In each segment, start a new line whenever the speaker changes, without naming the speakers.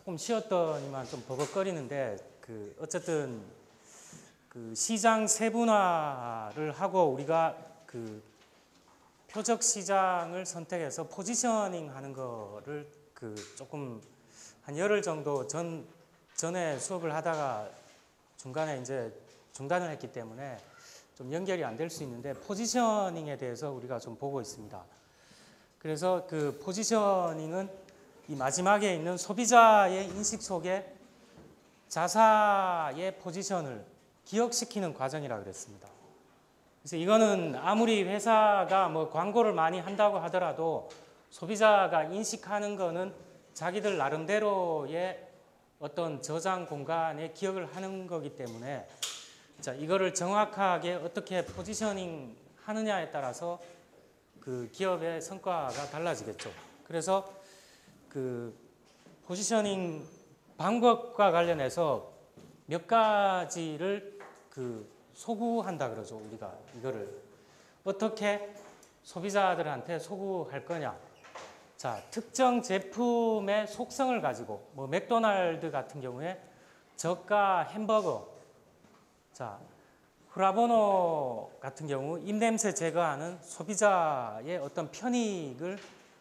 조금 쉬었더니만 좀 버벅거리는데 어쨌든 시장 세분화를 하고 우리가 표적 시장을 선택해서 포지셔닝 하는 거를 조금 한 열흘 정도 전에 수업을 하다가 중간에 이제 중단을 했기 때문에 좀 연결이 안 될 수 있는데 포지셔닝에 대해서 우리가 좀 보고 있습니다. 그래서 포지셔닝은 이 마지막에 있는 소비자의 인식 속에 자사의 포지션을 기억시키는 과정이라고 그랬습니다. 그래서 이거는 아무리 회사가 뭐 광고를 많이 한다고 하더라도 소비자가 인식하는 거는 자기들 나름대로의 어떤 저장 공간에 기억을 하는 거기 때문에 자, 이거를 정확하게 어떻게 포지셔닝 하느냐에 따라서 기업의 성과가 달라지겠죠. 그래서 포지셔닝 방법과 관련해서 몇 가지를 소구한다 그러죠. 우리가 이거를 어떻게 소비자들한테 소구할 거냐. 자, 특정 제품의 속성을 가지고 뭐 맥도날드 같은 경우에 저가 햄버거, 자, 후라보노 같은 경우 입냄새 제거하는 소비자의 어떤 편익을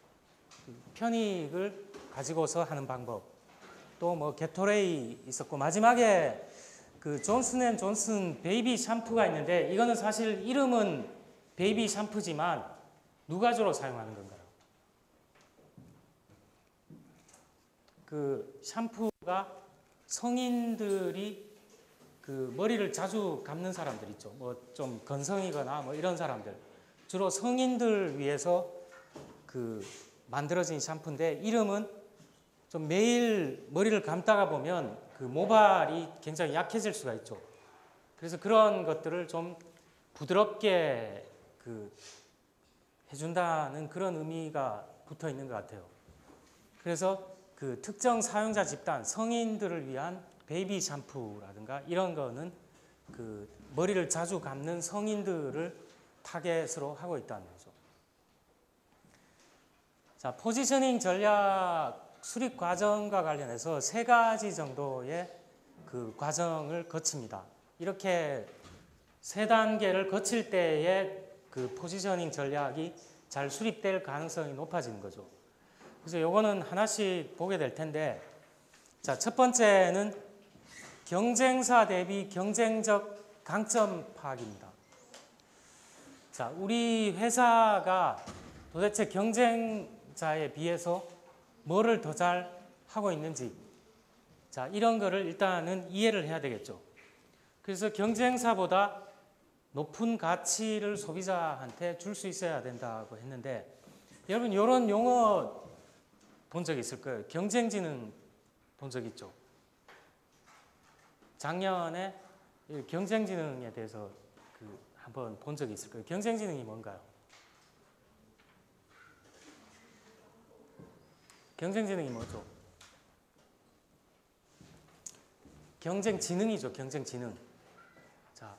가지고서 하는 방법. 또 뭐 게토레이 있었고 마지막에 존슨앤존슨 베이비 샴푸가 있는데 이거는 사실 이름은 베이비 샴푸지만 누가 주로 사용하는 건가요? 샴푸가 성인들이 머리를 자주 감는 사람들 있죠. 뭐 좀 건성이거나 뭐 이런 사람들. 주로 성인들 위해서 만들어진 샴푸인데 이름은 좀 매일 머리를 감다가 보면 모발이 굉장히 약해질 수가 있죠. 그래서 그런 것들을 좀 부드럽게 해준다는 그런 의미가 붙어 있는 것 같아요. 그래서 특정 사용자 집단, 성인들을 위한 베이비 샴푸라든가 이런 거는 머리를 자주 감는 성인들을 타겟으로 하고 있다는 거죠. 자, 포지셔닝 전략 수립 과정과 관련해서 3가지 정도의 과정을 거칩니다. 이렇게 3단계를 거칠 때에 포지셔닝 전략이 잘 수립될 가능성이 높아지는 거죠. 그래서 요거는 하나씩 보게 될 텐데, 자, 첫 번째는 경쟁사 대비 경쟁적 강점 파악입니다. 자, 우리 회사가 도대체 경쟁자에 비해서 뭐를 더 잘 하고 있는지, 자, 이런 거를 일단은 이해를 해야 되겠죠. 그래서 경쟁사보다 높은 가치를 소비자한테 줄 수 있어야 된다고 했는데, 여러분 이런 용어 본 적 있을 거예요. 경쟁지능 본 적 있죠. 작년에 경쟁지능에 대해서 한번 본 적이 있을 거예요. 경쟁지능이 뭔가요? 경쟁지능이 뭐죠? 경쟁지능이죠. 경쟁지능. 자,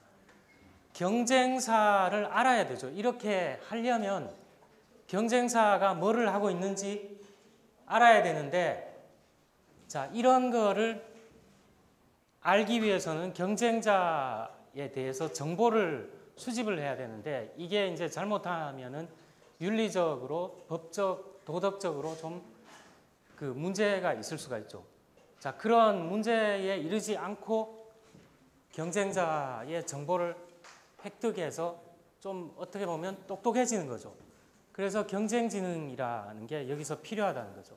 경쟁사를 알아야 되죠. 이렇게 하려면 경쟁사가 뭐를 하고 있는지 알아야 되는데, 자, 이런 거를 알기 위해서는 경쟁자에 대해서 정보를 수집을 해야 되는데, 이게 이제 잘못하면은 윤리적으로, 법적, 도덕적으로 좀 문제가 있을 수가 있죠. 자, 그런 문제에 이르지 않고 경쟁자의 정보를 획득해서 좀 어떻게 보면 똑똑해지는 거죠. 그래서 경쟁지능이라는 게 여기서 필요하다는 거죠.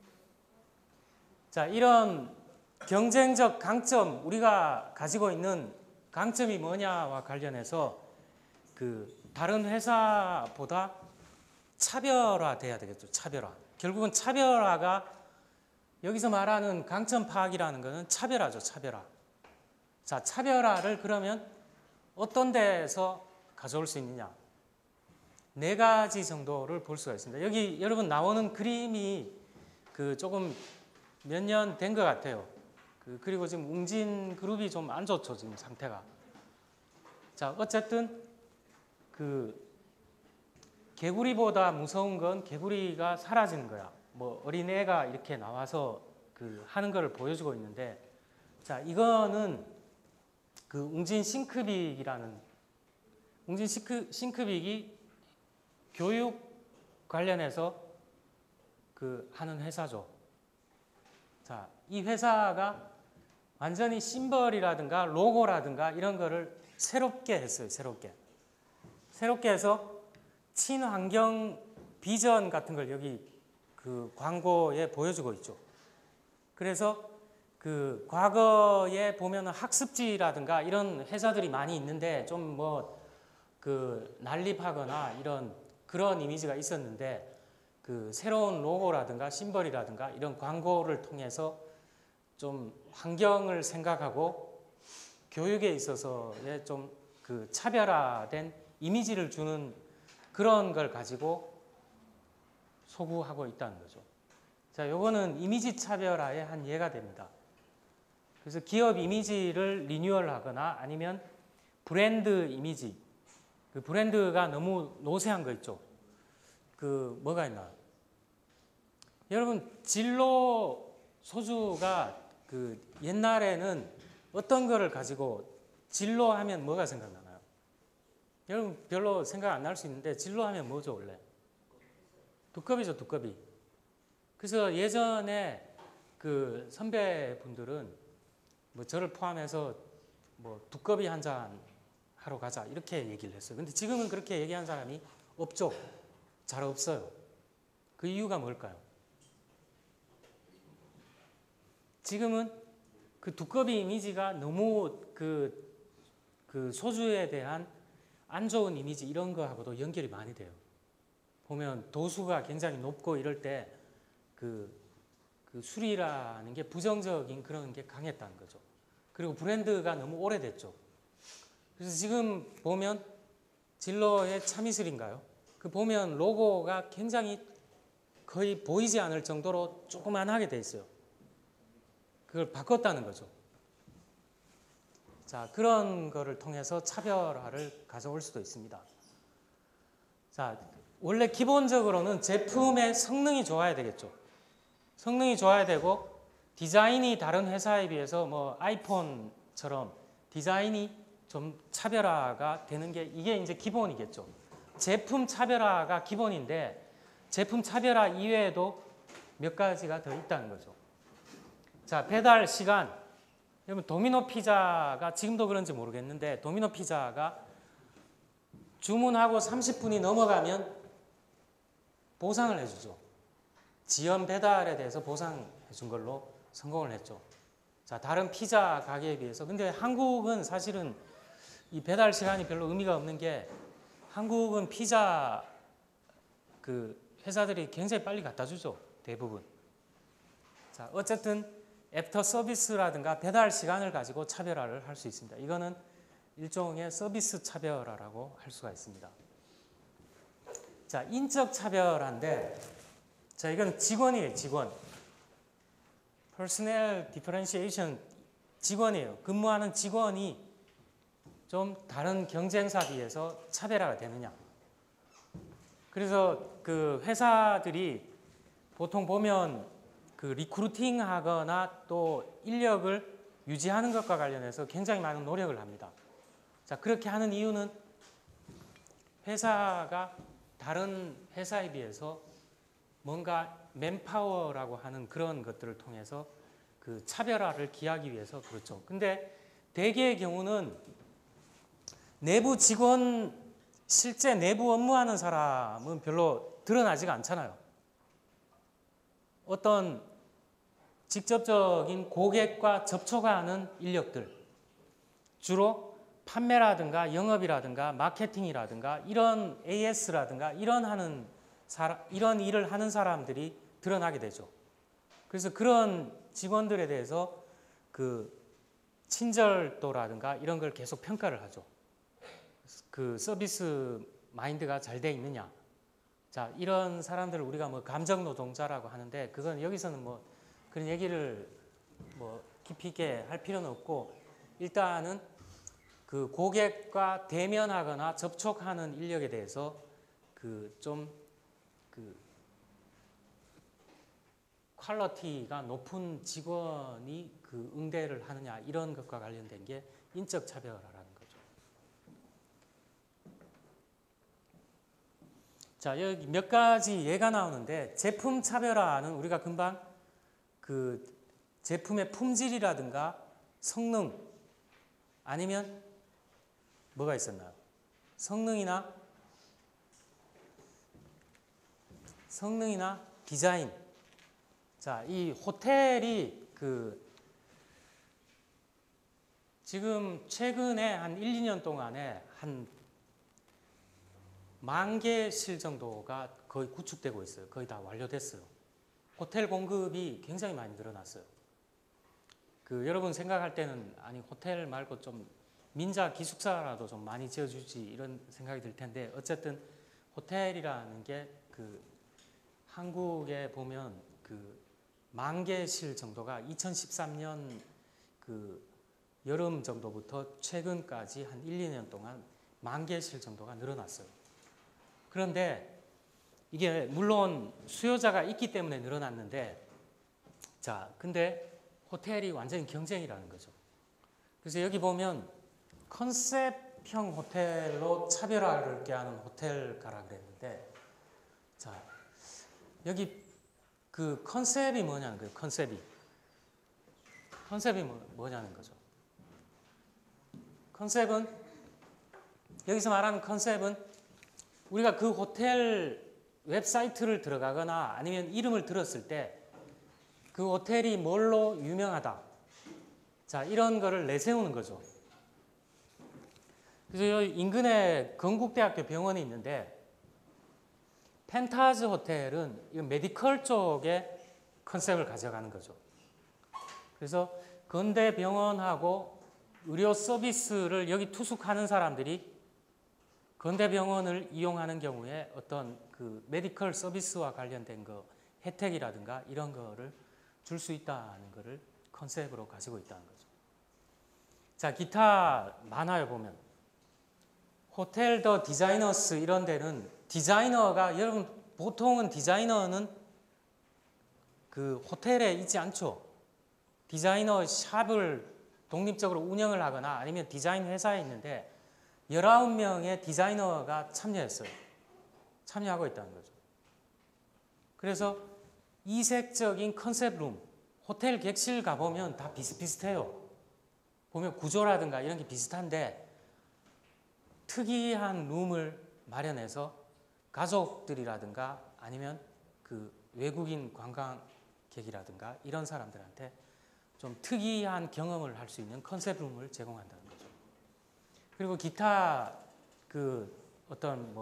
자, 이런 경쟁적 강점, 우리가 가지고 있는 강점이 뭐냐와 관련해서 다른 회사보다 차별화돼야 되겠죠. 차별화. 결국은 차별화가 여기서 말하는 강점 파악이라는 것은 차별화죠. 차별화. 자, 차별화를 그러면 어떤 데에서 가져올 수 있느냐? 4가지 정도를 볼 수가 있습니다. 여기 여러분 나오는 그림이 조금 몇 년 된 것 같아요. 그리고 지금 웅진 그룹이 좀 안 좋죠. 지금 상태가. 자, 어쨌든 개구리보다 무서운 건 개구리가 사라지는 거야. 뭐 어린애가 이렇게 나와서 그 하는 거를 보여주고 있는데, 자, 이거는 그 웅진 싱크빅이 교육 관련해서 그 하는 회사죠. 자, 이 회사가 완전히 심벌이라든가 로고라든가 이런 거를 새롭게 했어요. 새롭게 해서 친환경 비전 같은 걸 여기 그 광고에 보여주고 있죠. 그래서 그 과거에 보면은 학습지라든가 이런 회사들이 많이 있는데 좀 뭐 그 난립하거나 이런 그런 이미지가 있었는데, 그 새로운 로고라든가 심벌이라든가 이런 광고를 통해서 좀 환경을 생각하고 교육에 있어서의 좀 그 차별화된 이미지를 주는 그런 걸 가지고 소구하고 있다는 거죠. 자, 요거는 이미지 차별화의 한 예가 됩니다. 그래서 기업 이미지를 리뉴얼하거나 아니면 브랜드 이미지, 그 브랜드가 너무 노쇠한 거 있죠. 그 뭐가 있나? 여러분, 진로 소주가 그 옛날에는 어떤 거를 가지고 진로 하면 뭐가 생각나나요? 여러분 별로 생각 안 날 수 있는데, 진로 하면 뭐죠 원래? 두꺼비죠, 두꺼비. 그래서 예전에 그 선배분들은 뭐 저를 포함해서 뭐 두꺼비 한 잔 하러 가자 이렇게 얘기를 했어요. 근데 지금은 그렇게 얘기한 사람이 없죠. 잘 없어요. 그 이유가 뭘까요? 지금은 그 두꺼비 이미지가 너무 그 소주에 대한 안 좋은 이미지 이런 거하고도 연결이 많이 돼요. 보면 도수가 굉장히 높고 이럴 때 그 술이라는 게 부정적인 그런 게 강했다는 거죠. 그리고 브랜드가 너무 오래됐죠. 그래서 지금 보면 진로의 참이슬인가요? 그 보면 로고가 굉장히 거의 보이지 않을 정도로 조그만하게 돼 있어요. 그걸 바꿨다는 거죠. 자, 그런 거를 통해서 차별화를 가져올 수도 있습니다. 자, 원래 기본적으로는 제품의 성능이 좋아야 되겠죠. 성능이 좋아야 되고 디자인이 다른 회사에 비해서 뭐 아이폰처럼 디자인이 좀 차별화가 되는 게 이게 이제 기본이겠죠. 제품 차별화가 기본인데 제품 차별화 이외에도 몇 가지가 더 있다는 거죠. 자, 배달 시간. 여러분 도미노 피자가 지금도 그런지 모르겠는데 도미노 피자가 주문하고 30분이 넘어가면 보상을 해주죠. 지연 배달에 대해서 보상해 준 걸로 성공을 했죠. 자, 다른 피자 가게에 비해서. 근데 한국은 사실은 이 배달 시간이 별로 의미가 없는 게, 한국은 피자 그 회사들이 굉장히 빨리 갖다 주죠. 대부분. 자, 어쨌든 애프터 서비스라든가 배달 시간을 가지고 차별화를 할 수 있습니다. 이거는 일종의 서비스 차별화라고 할 수가 있습니다. 자, 인적 차별화인데, 자, 이건 직원이에요, 직원. Personnel Differentiation 직원이에요. 근무하는 직원이 좀 다른 경쟁사 비해서 차별화가 되느냐. 그래서 그 회사들이 보통 보면 그 리크루팅 하거나 또 인력을 유지하는 것과 관련해서 굉장히 많은 노력을 합니다. 자, 그렇게 하는 이유는 회사가 다른 회사에 비해서 뭔가 맨파워라고 하는 그런 것들을 통해서 그 차별화를 기하기 위해서 그렇죠. 근데 대개의 경우는 내부 직원, 실제 내부 업무하는 사람은 별로 드러나지가 않잖아요. 어떤 직접적인 고객과 접촉하는 인력들, 주로 판매라든가 영업이라든가 마케팅이라든가 이런 AS라든가 이런 일을 하는 사람들이 드러나게 되죠. 그래서 그런 직원들에 대해서 그 친절도라든가 이런 걸 계속 평가를 하죠. 그 서비스 마인드가 잘 돼 있느냐. 자, 이런 사람들을 우리가 뭐 감정 노동자라고 하는데, 그건 여기서는 뭐 그런 얘기를 뭐 깊이 있게 할 필요는 없고, 일단은 그 고객과 대면하거나 접촉하는 인력에 대해서 그 좀 그 퀄리티가 높은 직원이 그 응대를 하느냐 이런 것과 관련된 게 인적 차별화라는 거죠. 자, 여기 몇 가지 예가 나오는데 제품 차별화는 우리가 금방 그 제품의 품질이라든가 성능 아니면 뭐가 있었나요? 성능이나 디자인. 자, 이 호텔이 지금 최근에 한 1, 2년 동안에 한 10,000개실 정도가 거의 구축되고 있어요. 거의 다 완료됐어요. 호텔 공급이 굉장히 많이 늘어났어요. 여러분 생각할 때는 아니 호텔 말고 좀 민자 기숙사라도 좀 많이 지어주지 이런 생각이 들 텐데 어쨌든 호텔이라는 게 한국에 보면 10,000개실 정도가 2013년 여름 정도부터 최근까지 한 1, 2년 동안 10,000개실 정도가 늘어났어요. 그런데 이게 물론 수요자가 있기 때문에 늘어났는데 자, 근데 호텔이 완전히 경쟁이라는 거죠. 그래서 여기 보면 컨셉형 호텔로 차별화를 꾀하는 호텔가라 그랬는데 자, 여기 컨셉이 뭐냐는 거예요. 컨셉이 뭐냐는 거죠. 컨셉은 여기서 말하는 컨셉은 우리가 그 호텔 웹사이트를 들어가거나 아니면 이름을 들었을 때 그 호텔이 뭘로 유명하다. 자, 이런 거를 내세우는 거죠. 그래서 여기 인근에 건국대학교 병원이 있는데 펜타즈 호텔은 이 메디컬 쪽에 컨셉을 가져가는 거죠. 그래서 건대병원하고 의료 서비스를 여기 투숙하는 사람들이 건대병원을 이용하는 경우에 어떤 메디컬 서비스와 관련된 혜택이라든가 이런 거를 줄 수 있다는 거를 컨셉으로 가지고 있다는 거죠. 자, 기타 많아요 보면. 호텔 더 디자이너스 이런 데는 디자이너가 여러분 보통은 디자이너는 호텔에 있지 않죠. 디자이너 샵을 독립적으로 운영을 하거나 아니면 디자인 회사에 있는데 19명의 디자이너가 참여하고 있다는 거죠. 그래서 이색적인 컨셉룸, 호텔 객실 가보면 다 비슷비슷해요. 보면 구조라든가 이런 게 비슷한데 특이한 룸을 마련해서 가족들이라든가 아니면 외국인 관광객이라든가 이런 사람들한테 좀 특이한 경험을 할 수 있는 컨셉룸을 제공한다는 거죠. 그리고 기타 어떤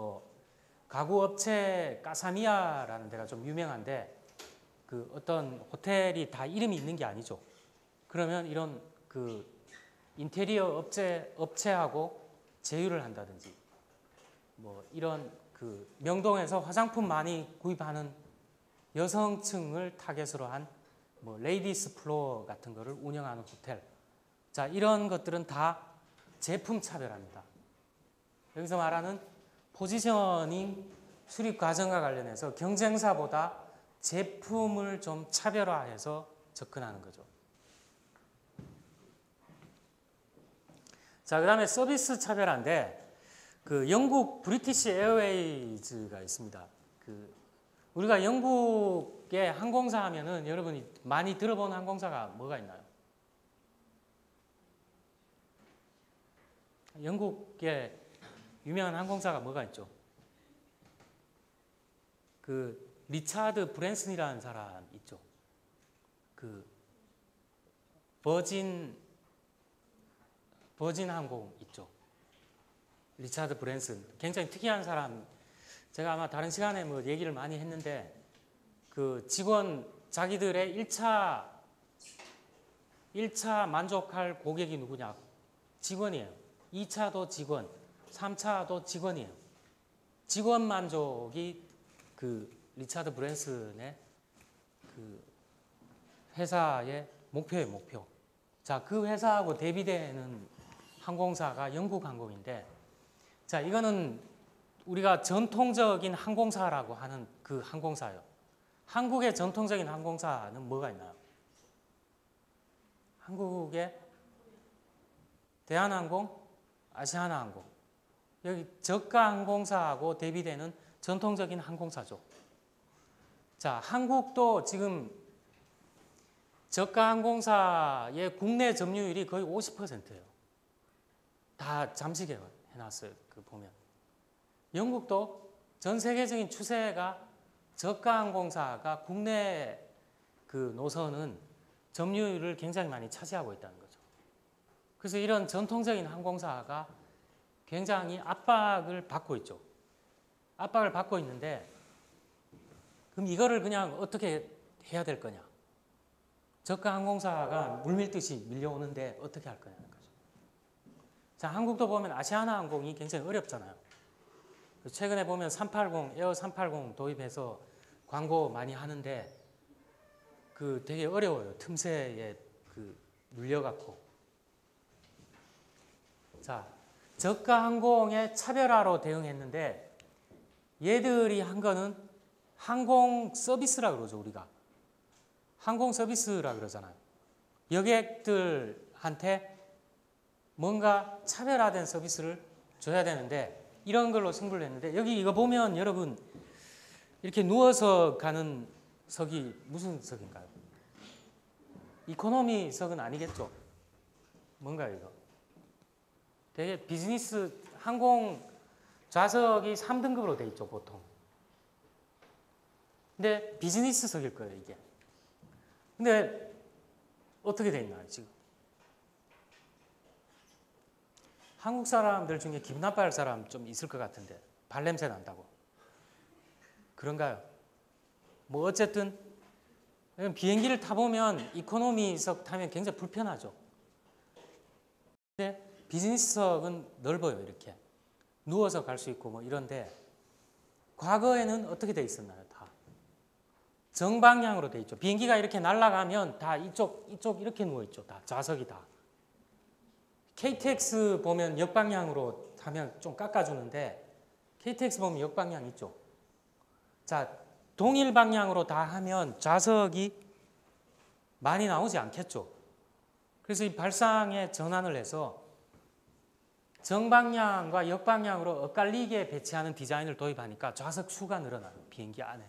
가구업체 까사미아라는 데가 좀 유명한데 어떤 호텔이 다 이름이 있는 게 아니죠. 그러면 이런 인테리어 업체하고 제휴를 한다든지 이런 명동에서 화장품 많이 구입하는 여성층을 타겟으로 한 레이디스 플로어 같은 거를 운영하는 호텔. 자, 이런 것들은 다 제품 차별화입니다. 여기서 말하는 포지셔닝 수립 과정과 관련해서 경쟁사보다 제품을 좀 차별화해서 접근하는 거죠. 자, 그 다음에 서비스 차별화인데 영국 브리티시 에어웨이즈가 있습니다. 우리가 영국의 항공사 하면은 여러분이 많이 들어본 항공사가 뭐가 있나요? 영국의 유명한 항공사가 뭐가 있죠? 리차드 브랜슨이라는 사람 있죠. 버진 항공 있죠. 리차드 브랜슨. 굉장히 특이한 사람. 제가 아마 다른 시간에 얘기를 많이 했는데 직원 자기들의 1차 만족할 고객이 누구냐? 직원이에요. 2차도 직원, 3차도 직원이에요. 직원 만족이 리차드 브랜슨의 회사의 목표예요, 목표. 자, 그 회사하고 대비되는 항공사가 영국 항공인데, 자, 이거는 우리가 전통적인 항공사라고 하는 항공사예요. 한국의 전통적인 항공사는 뭐가 있나요? 한국의 대한항공, 아시아나항공. 여기 저가 항공사하고 대비되는 전통적인 항공사죠. 자, 한국도 지금 저가 항공사의 국내 점유율이 거의 50%예요. 다 잠식해 해놨어요. 그 보면. 영국도 전 세계적인 추세가 저가 항공사가 국내 그 노선은 점유율을 굉장히 많이 차지하고 있다는 거죠. 그래서 이런 전통적인 항공사가 굉장히 압박을 받고 있죠. 압박을 받고 있는데 그럼 이거를 그냥 어떻게 해야 될 거냐? 저가 항공사가 물밀듯이 밀려오는데 어떻게 할 거냐는 거죠. 자, 한국도 보면 아시아나항공이 굉장히 어렵잖아요. 최근에 보면 380, 에어 380 도입해서 광고 많이 하는데 그 되게 어려워요. 틈새에 그 눌려갖고. 자, 저가 항공의 차별화로 대응했는데 얘들이 한 거는 항공 서비스라 그러죠, 우리가. 항공 서비스라 그러잖아요. 여객들한테 뭔가 차별화된 서비스를 줘야 되는데 이런 걸로 승부를 했는데 여기 이거 보면 여러분 이렇게 누워서 가는 석이 무슨 석인가요? 이코노미 석은 아니겠죠? 뭔가요 이거? 되게 비즈니스 항공 좌석이 3등급으로 돼 있죠 보통. 근데 비즈니스석일 거예요 이게. 근데 어떻게 돼 있나요 지금? 한국 사람들 중에 기분 나빠할 사람 좀 있을 것 같은데 발냄새 난다고. 그런가요? 뭐 어쨌든 비행기를 타보면 이코노미석 타면 굉장히 불편하죠. 근데 비즈니스석은 넓어요 이렇게. 누워서 갈 수 있고 뭐 이런데 과거에는 어떻게 돼 있었나요? 다 정방향으로 돼 있죠. 비행기가 이렇게 날아가면 다 이쪽 이렇게 누워 있죠. 다 좌석이 다. KTX 보면 역방향으로 하면 좀 깎아주는데 KTX 보면 역방향 있죠. 자, 동일 방향으로 다 하면 좌석이 많이 나오지 않겠죠. 그래서 이 발상의 전환을 해서 정방향과 역방향으로 엇갈리게 배치하는 디자인을 도입하니까 좌석 수가 늘어나요. 비행기 안에.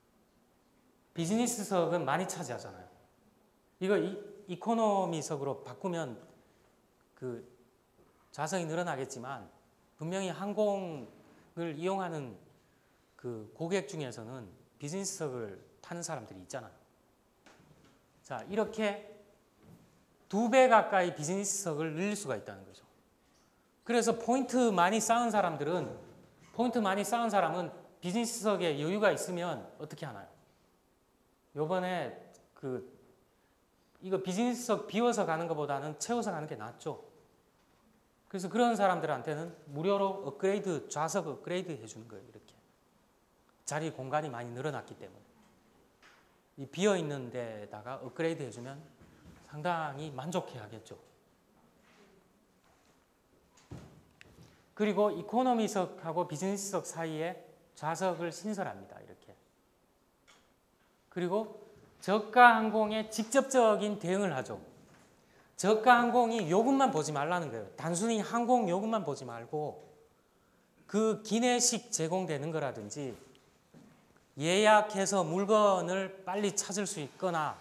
비즈니스석은 많이 차지하잖아요. 이거 이코노미석으로 바꾸면 그 좌석이 늘어나겠지만 분명히 항공을 이용하는 그 고객 중에서는 비즈니스석을 타는 사람들이 있잖아요. 자, 이렇게 2배 가까이 비즈니스석을 늘릴 수가 있다는 거죠. 그래서 포인트 많이 쌓은 사람은 비즈니스석에 여유가 있으면 어떻게 하나요? 요번에 이거 비즈니스석 비워서 가는 것보다는 채워서 가는 게 낫죠. 그래서 그런 사람들한테는 무료로 업그레이드, 좌석 업그레이드 해주는 거예요. 이렇게. 자리 공간이 많이 늘어났기 때문에. 이 비어있는 데다가 업그레이드 해주면 상당히 만족해 하겠죠. 그리고 이코노미석하고 비즈니스석 사이에 좌석을 신설합니다. 이렇게. 그리고 저가 항공에 직접적인 대응을 하죠. 저가 항공이 요금만 보지 말라는 거예요. 단순히 항공 요금만 보지 말고 그 기내식 제공되는 거라든지 예약해서 물건을 빨리 찾을 수 있거나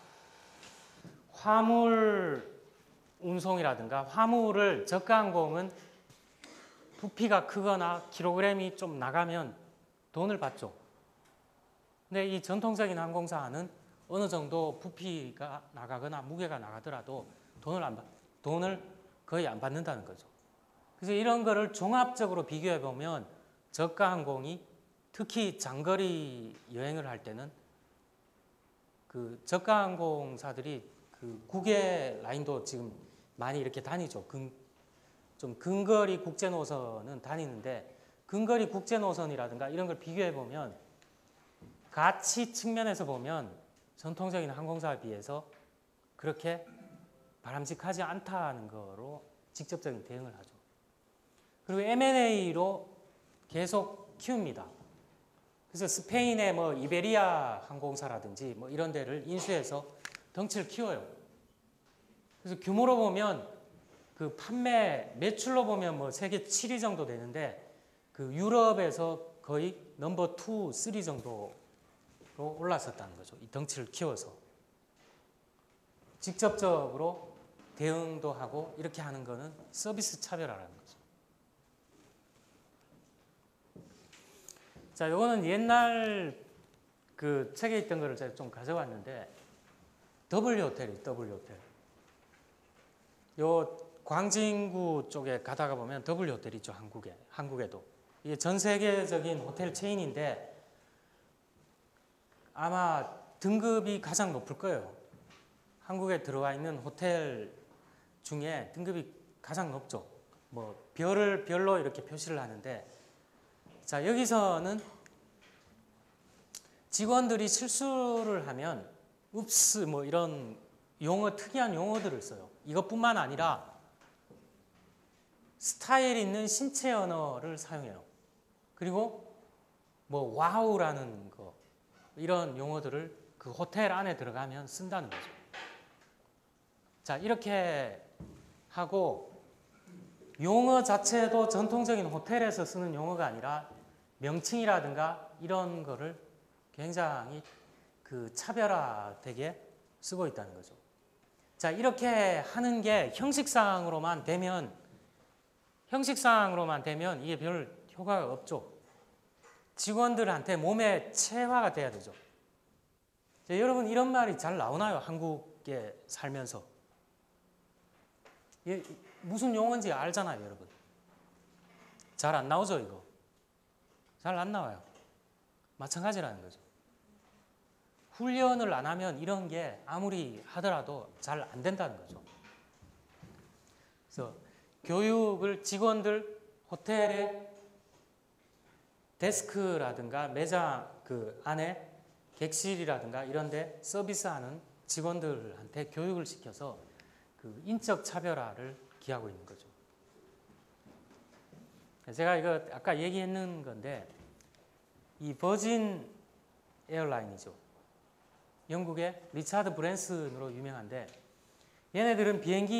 화물 운송이라든가 화물을 저가 항공은 부피가 크거나 킬로그램이 좀 나가면 돈을 받죠. 근데 이 전통적인 항공사는 어느 정도 부피가 나가거나 무게가 나가더라도 돈을 거의 안 받는다는 거죠. 그래서 이런 거를 종합적으로 비교해 보면 저가 항공이 특히 장거리 여행을 할 때는 그 저가 항공사들이 그 국외 라인도 지금 많이 이렇게 다니죠. 좀 근거리 국제 노선은 다니는데 근거리 국제 노선이라든가 이런 걸 비교해 보면 가치 측면에서 보면 전통적인 항공사에 비해서 그렇게 바람직하지 않다는 거로 직접적인 대응을 하죠. 그리고 M&A로 계속 키웁니다. 그래서 스페인의 뭐 이베리아 항공사라든지 뭐 이런 데를 인수해서 덩치를 키워요. 그래서 규모로 보면 그 판매 매출로 보면 뭐 세계 7위 정도 되는데 그 유럽에서 거의 넘버 2, 3 정도로 올랐었다는 거죠. 이 덩치를 키워서 직접적으로 대응도 하고 이렇게 하는 거는 서비스 차별화라는 거죠. 자, 요거는 옛날 그 책에 있던 거를 제가 좀 가져왔는데 W 호텔이에요. W 호텔. 요 광진구 쪽에 가다가 보면 W 호텔 있죠. 한국에도. 이게 전 세계적인 호텔 체인인데 아마 등급이 가장 높을 거예요. 한국에 들어와 있는 호텔 중에 등급이 가장 높죠. 뭐 별로 이렇게 표시를 하는데 자, 여기서는 직원들이 실수를 하면 읍스 뭐 이런 특이한 용어들을 써요. 이것뿐만 아니라 스타일 있는 신체 언어를 사용해요. 그리고 뭐 와우라는 거 이런 용어들을 그 호텔 안에 들어가면 쓴다는 거죠. 자, 이렇게 하고 용어 자체도 전통적인 호텔에서 쓰는 용어가 아니라 명칭이라든가 이런 거를 굉장히 그 차별화되게 쓰고 있다는 거죠. 자, 이렇게 하는 게 형식상으로만 되면 이게 별 효과가 없죠. 직원들한테 몸에 체화가 돼야 되죠. 자, 여러분 이런 말이 잘 나오나요? 한국에 살면서. 무슨 용어인지 알잖아요, 여러분. 잘 안 나오죠, 이거. 잘 안 나와요. 마찬가지라는 거죠. 훈련을 안 하면 이런 게 아무리 하더라도 잘 안 된다는 거죠. 그래서 교육을 직원들 호텔의 데스크라든가 매장 그 안에 객실이라든가 이런 데 서비스하는 직원들한테 교육을 시켜서 그 인적 차별화를 기하고 있는 거죠. 제가 이거 아까 얘기했는 건데 이 버진 에어라인이죠. 영국의 리차드 브랜슨으로 유명한데 얘네들은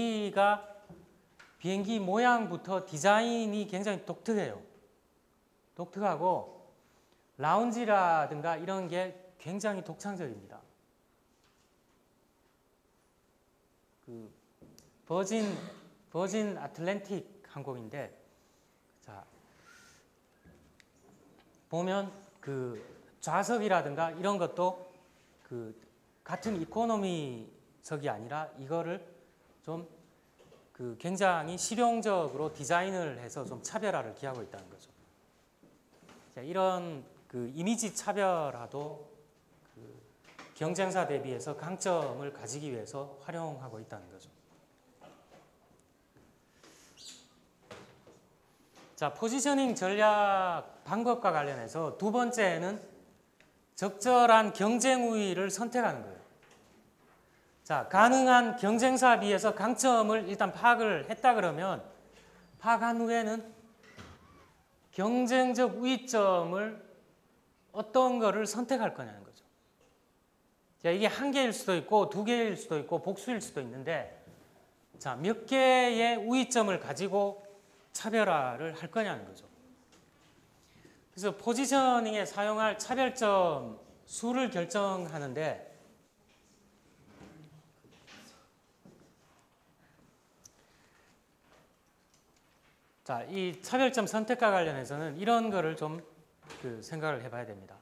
비행기 모양부터 디자인이 굉장히 독특해요. 독특하고 라운지라든가 이런 게 굉장히 독창적입니다. 그 버진 아틀랜틱 항공인데 자 보면 그 좌석이라든가 이런 것도 그 같은 이코노미석이 아니라 이거를 좀 그 굉장히 실용적으로 디자인을 해서 좀 차별화를 기하고 있다는 거죠. 자, 이런 그 이미지 차별화도 그 경쟁사 대비해서 강점을 가지기 위해서 활용하고 있다는 거죠. 자, 포지셔닝 전략 방법과 관련해서 두 번째는 적절한 경쟁 우위를 선택하는 거예요. 자, 가능한 경쟁사에 비해서 강점을 일단 파악을 했다 그러면 파악한 후에는 경쟁적 우위점을 어떤 거를 선택할 거냐는 거죠. 자, 이게 한 개일 수도 있고 두 개일 수도 있고 복수일 수도 있는데 자, 몇 개의 우위점을 가지고 차별화를 할 거냐는 거죠. 그래서 포지셔닝에 사용할 차별점 수를 결정하는데 자, 이 차별점 선택과 관련해서는 이런 거를 좀 그 생각을 해봐야 됩니다.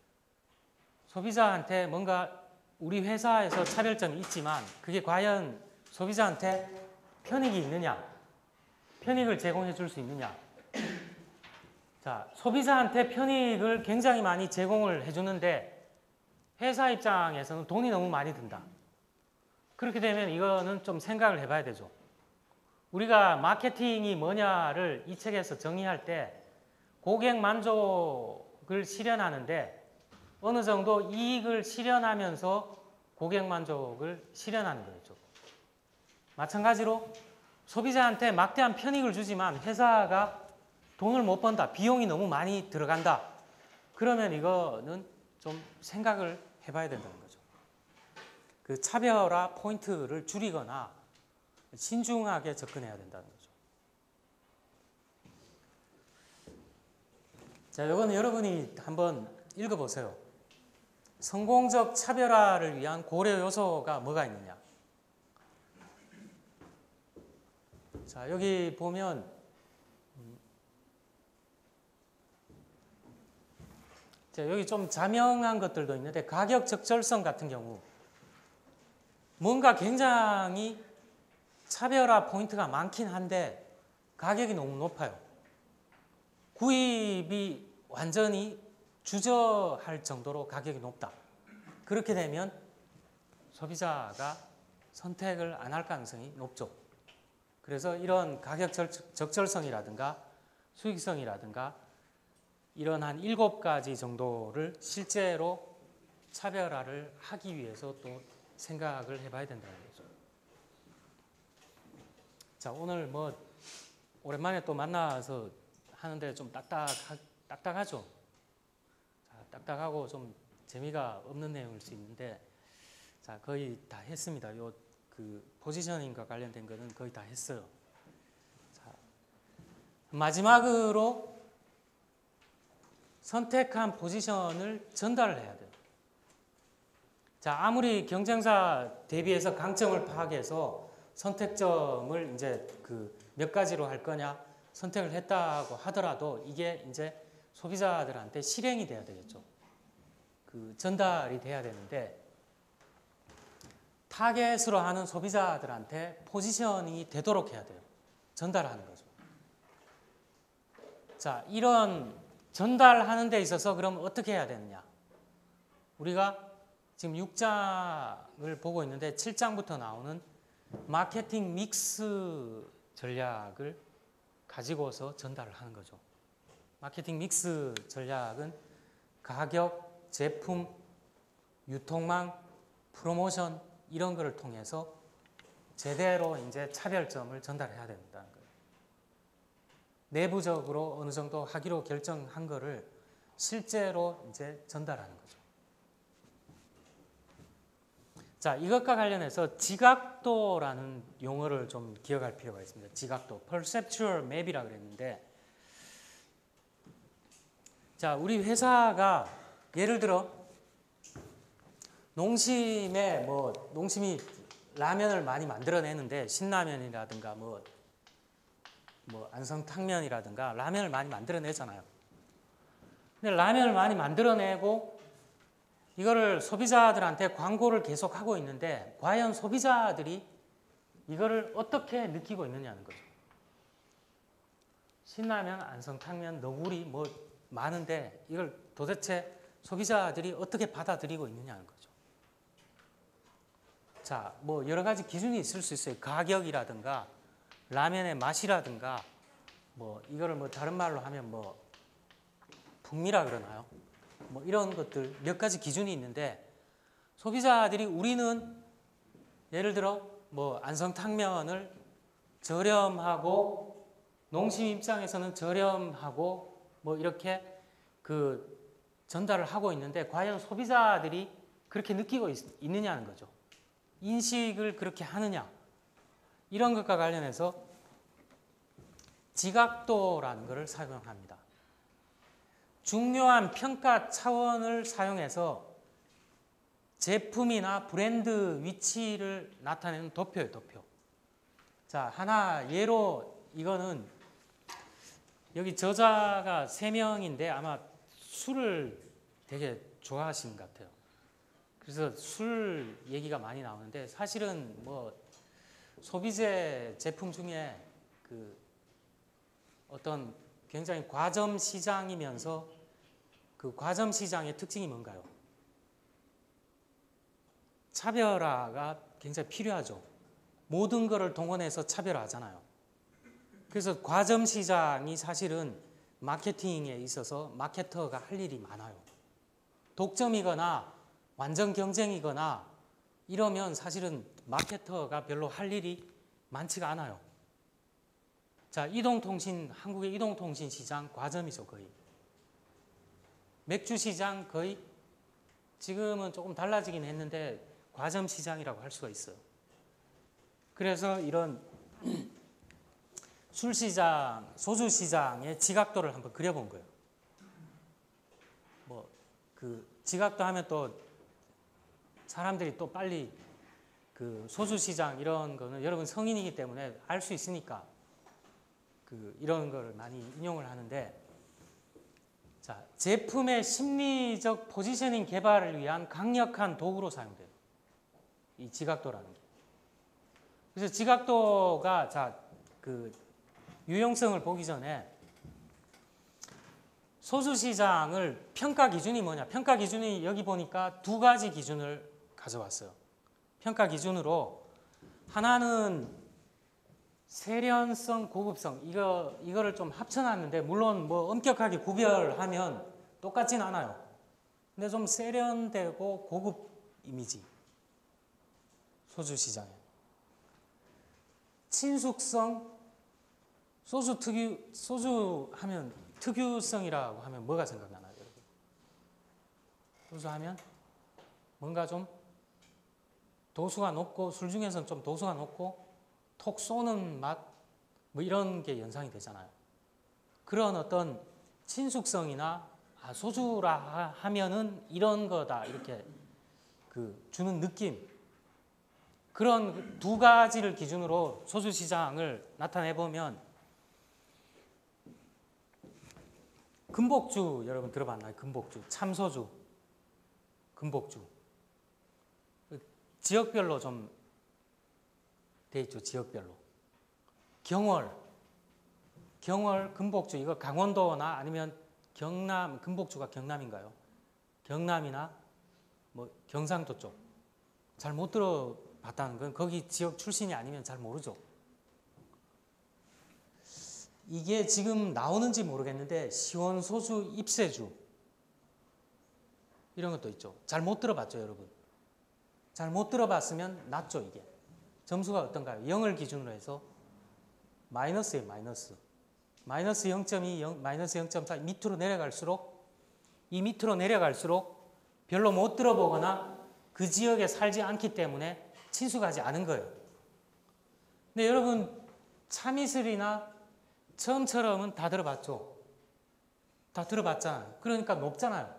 소비자한테 뭔가 우리 회사에서 차별점이 있지만 그게 과연 소비자한테 편익이 있느냐, 편익을 제공해 줄 수 있느냐. 자, 소비자한테 편익을 굉장히 많이 제공을 해주는데 회사 입장에서는 돈이 너무 많이 든다. 그렇게 되면 이거는 좀 생각을 해봐야 되죠. 우리가 마케팅이 뭐냐를 이 책에서 정의할 때 고객 만족을 실현하는데 어느 정도 이익을 실현하면서 고객 만족을 실현하는 거죠. 마찬가지로 소비자한테 막대한 편익을 주지만 회사가 돈을 못 번다. 비용이 너무 많이 들어간다. 그러면 이거는 좀 생각을 해봐야 된다는 거죠. 그 차별화 포인트를 줄이거나 신중하게 접근해야 된다는 거죠. 자, 이건 여러분이 한번 읽어보세요. 성공적 차별화를 위한 고려 요소가 뭐가 있느냐. 자, 여기 보면 자, 여기 좀 자명한 것들도 있는데 가격 적절성 같은 경우 뭔가 굉장히 차별화 포인트가 많긴 한데 가격이 너무 높아요. 구입이 완전히 주저할 정도로 가격이 높다. 그렇게 되면 소비자가 선택을 안 할 가능성이 높죠. 그래서 이런 가격 적절성이라든가 수익성이라든가 이런 한 7가지 정도를 실제로 차별화를 하기 위해서 또 생각을 해봐야 된다는 거죠. 자, 오늘 뭐 오랜만에 또 만나서 하는데 좀 딱딱하죠. 자, 딱딱하고 좀 재미가 없는 내용일 수 있는데, 자, 거의 다 했습니다. 요 그 포지셔닝과 관련된 거는 거의 다 했어요. 자, 마지막으로 선택한 포지션을 전달을 해야 돼요. 자, 아무리 경쟁사 대비해서 강점을 파악해서 선택점을 이제 그 몇 가지로 할 거냐 선택을 했다고 하더라도 이게 이제 소비자들한테 실행이 돼야 되겠죠. 그 전달이 돼야 되는데 타겟으로 하는 소비자들한테 포지셔닝이 되도록 해야 돼요. 전달하는 거죠. 자, 이런 전달하는 데 있어서 그럼 어떻게 해야 되느냐? 우리가 지금 6장을 보고 있는데 7장부터 나오는 마케팅 믹스 전략을 가지고서 전달을 하는 거죠. 마케팅 믹스 전략은 가격, 제품, 유통망, 프로모션 이런 거를 통해서 제대로 이제 차별점을 전달해야 된다는 거예요. 내부적으로 어느 정도 하기로 결정한 거를 실제로 이제 전달하는 거죠. 자, 이것과 관련해서 지각도라는 용어를 좀 기억할 필요가 있습니다. 지각도, perceptual map이라고 그랬는데, 자, 우리 회사가 예를 들어 농심이 라면을 많이 만들어내는데 신라면이라든가 뭐 안성탕면이라든가 라면을 많이 만들어내잖아요. 근데 라면을 많이 만들어내고 이거를 소비자들한테 광고를 계속 하고 있는데 과연 소비자들이 이거를 어떻게 느끼고 있느냐는 거죠. 신라면, 안성탕면, 너구리 뭐 많은데 이걸 도대체 소비자들이 어떻게 받아들이고 있느냐는 거죠. 자, 뭐 여러 가지 기준이 있을 수 있어요. 가격이라든가 라면의 맛이라든가 뭐 이거를 뭐 다른 말로 하면 뭐 풍미라 그러나요? 뭐 이런 것들 몇 가지 기준이 있는데 소비자들이 우리는 예를 들어 뭐 안성탕면을 저렴하고 농심 입장에서는 저렴하고 뭐 이렇게 그 전달을 하고 있는데 과연 소비자들이 그렇게 느끼고 있느냐는 거죠. 인식을 그렇게 하느냐 이런 것과 관련해서 지각도라는 것을 사용합니다. 중요한 평가 차원을 사용해서 제품이나 브랜드 위치를 나타내는 도표예요, 도표. 자, 하나 예로 이거는 여기 저자가 3명인데 아마 술을 되게 좋아하시는 것 같아요. 그래서 술 얘기가 많이 나오는데 사실은 뭐 소비재 제품 중에 그 어떤 굉장히 과점 시장이면서 그 과점 시장의 특징이 뭔가요? 차별화가 굉장히 필요하죠. 모든 것을 동원해서 차별화하잖아요. 그래서 과점 시장이 사실은 마케팅에 있어서 마케터가 할 일이 많아요. 독점이거나 완전 경쟁이거나 이러면 사실은 마케터가 별로 할 일이 많지가 않아요. 자, 한국의 이동통신 시장 과점이죠, 거의. 맥주 시장 거의 지금은 조금 달라지긴 했는데 과점 시장이라고 할 수가 있어요. 그래서 이런 술 시장, 소주 시장의 지각도를 한번 그려본 거예요. 뭐 그 지각도 하면 또 사람들이 또 빨리 그 소주 시장 이런 거는 여러분 성인이기 때문에 알 수 있으니까 그 이런 거를 많이 인용을 하는데, 자, 제품의 심리적 포지셔닝 개발을 위한 강력한 도구로 사용돼요. 이 지각도라는 게. 그래서 지각도가 자, 그 유용성을 보기 전에 소주 시장을 평가 기준이 뭐냐? 평가 기준이 여기 보니까 두 가지 기준을 가져왔어요. 평가 기준으로 하나는 세련성, 고급성 이거를 좀 합쳐놨는데 물론 뭐 엄격하게 구별하면 똑같진 않아요. 근데 좀 세련되고 고급 이미지 소주 시장에. 친숙성, 소주 하면 특유성이라고 하면 뭐가 생각나나요, 여러분? 소주 하면 뭔가 좀 도수가 높고 술 중에서는 좀 도수가 높고 톡 쏘는 맛 뭐 이런 게 연상이 되잖아요. 그런 어떤 친숙성이나 소주라 하면은 이런 거다 이렇게 그 주는 느낌, 그런 두 가지를 기준으로 소주 시장을 나타내 보면 금복주 여러분 들어봤나요? 금복주, 참소주, 금복주. 지역별로 좀 돼 있죠. 지역별로. 경월, 금복주 이거 강원도나 아니면 경남, 금복주가 경남인가요? 경남이나 뭐 경상도 쪽. 잘 못 들어봤다는 건 거기 지역 출신이 아니면 잘 모르죠. 이게 지금 나오는지 모르겠는데 시원소주, 입세주 이런 것도 있죠. 잘 못 들어봤죠, 여러분? 잘 못 들어봤으면 낮죠, 이게. 점수가 어떤가요? 0을 기준으로 해서 마이너스예요, 마이너스. 마이너스 0.2, 마이너스 0.4 밑으로 내려갈수록 이 밑으로 내려갈수록 별로 못 들어보거나 그 지역에 살지 않기 때문에 친숙하지 않은 거예요. 근데 여러분 참이슬이나 처음처럼은 다 들어봤죠? 다 들어봤잖아요. 그러니까 높잖아요.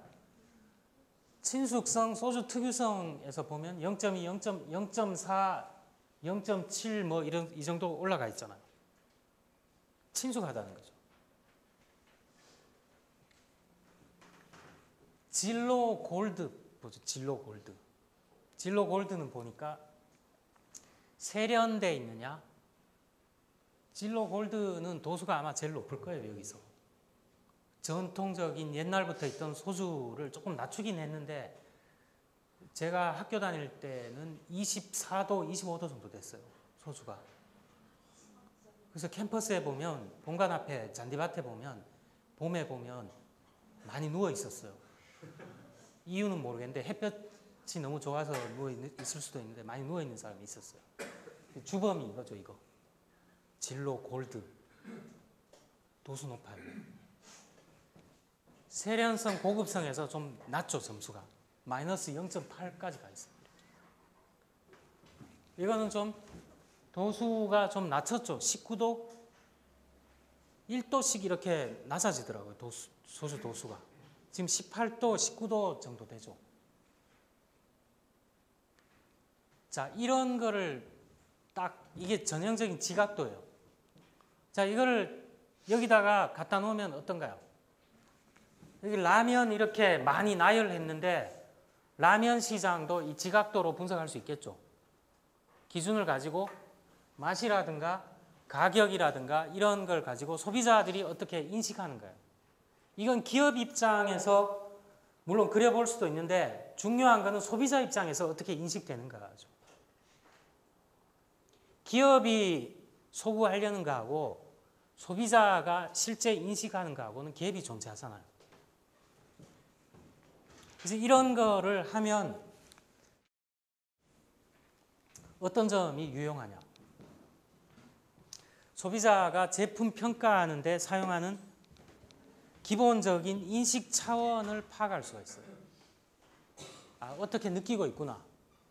친숙성, 소주 특유성에서 보면 0.2, 0.4, 0.7 뭐 이 정도 올라가 있잖아요. 친숙하다는 거죠. 진로 골드 보죠. 진로 골드. 진로 골드는 보니까 세련돼 있느냐? 진로 골드는 도수가 아마 제일 높을 거예요, 여기서. 전통적인 옛날부터 있던 소주를 조금 낮추긴 했는데 제가 학교 다닐 때는 24도, 25도 정도 됐어요, 소주가. 그래서 캠퍼스에 보면, 본관 앞에 잔디밭에 보면, 봄에 보면 많이 누워 있었어요. 이유는 모르겠는데 햇볕이 너무 좋아서 누워 있을 수도 있는데 많이 누워 있는 사람이 있었어요. 주범이 이거죠, 이거. 진로 골드. 도수 높아요. 세련성, 고급성에서 좀 낮죠, 점수가. 마이너스 0.8까지 가 있어요. 이거는 좀 도수가 좀 낮췄죠. 19도, 1도씩 이렇게 낮아지더라고요. 소주 도수가. 지금 18도, 19도 정도 되죠. 자, 이런 거를 딱 이게 전형적인 지각도예요. 자, 이거를 여기다가 갖다 놓으면 어떤가요? 여기 라면 이렇게 많이 나열했는데 라면 시장도 이 지각도로 분석할 수 있겠죠. 기준을 가지고 맛이라든가 가격이라든가 이런 걸 가지고 소비자들이 어떻게 인식하는 거예요. 이건 기업 입장에서 물론 그려볼 수도 있는데 중요한 거는 소비자 입장에서 어떻게 인식되는가죠. 기업이 소구하려는 거하고 소비자가 실제 인식하는 거하고는 갭이 존재하잖아요. 그래서 이런 거를 하면 어떤 점이 유용하냐? 소비자가 제품 평가하는 데 사용하는 기본적인 인식 차원을 파악할 수가 있어요. 어떻게 느끼고 있구나.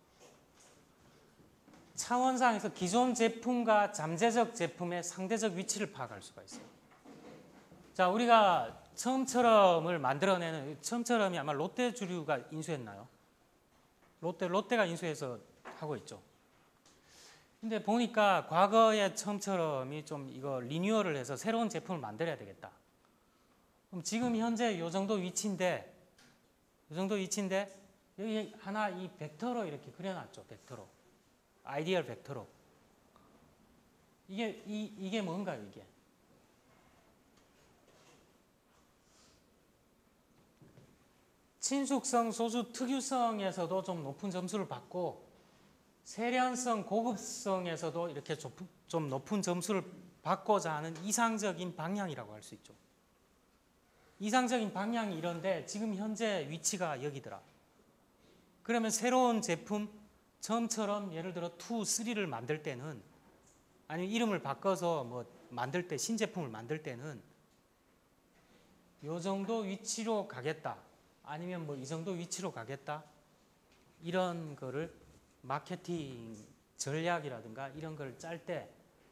차원상에서 기존 제품과 잠재적 제품의 상대적 위치를 파악할 수가 있어요. 자, 우리가 처음처럼을 만들어내는, 처음처럼이 아마 롯데주류가 인수했나요? 롯데가 인수해서 하고 있죠. 근데 보니까 과거의 처음처럼이 좀 이거 리뉴얼을 해서 새로운 제품을 만들어야 되겠다. 그럼 지금 현재 요 정도 위치인데 여기 하나 이 벡터로 이렇게 그려놨죠. 벡터로. 아이디얼 벡터로. 이게 뭔가요, 이게? 친숙성, 소수 특유성에서도 좀 높은 점수를 받고 세련성, 고급성에서도 이렇게 좀 높은 점수를 받고자 하는 이상적인 방향이라고 할 수 있죠. 이상적인 방향이 이런데 지금 현재 위치가 여기더라. 그러면 새로운 제품, 처음처럼 예를 들어 2, 3를 만들 때는 아니면 이름을 바꿔서 뭐 만들 때 신제품을 만들 때는 요 정도 위치로 가겠다. 아니면 뭐 이 정도 위치로 가겠다. 이런 거를 마케팅 전략이라든가 이런 걸 짤 때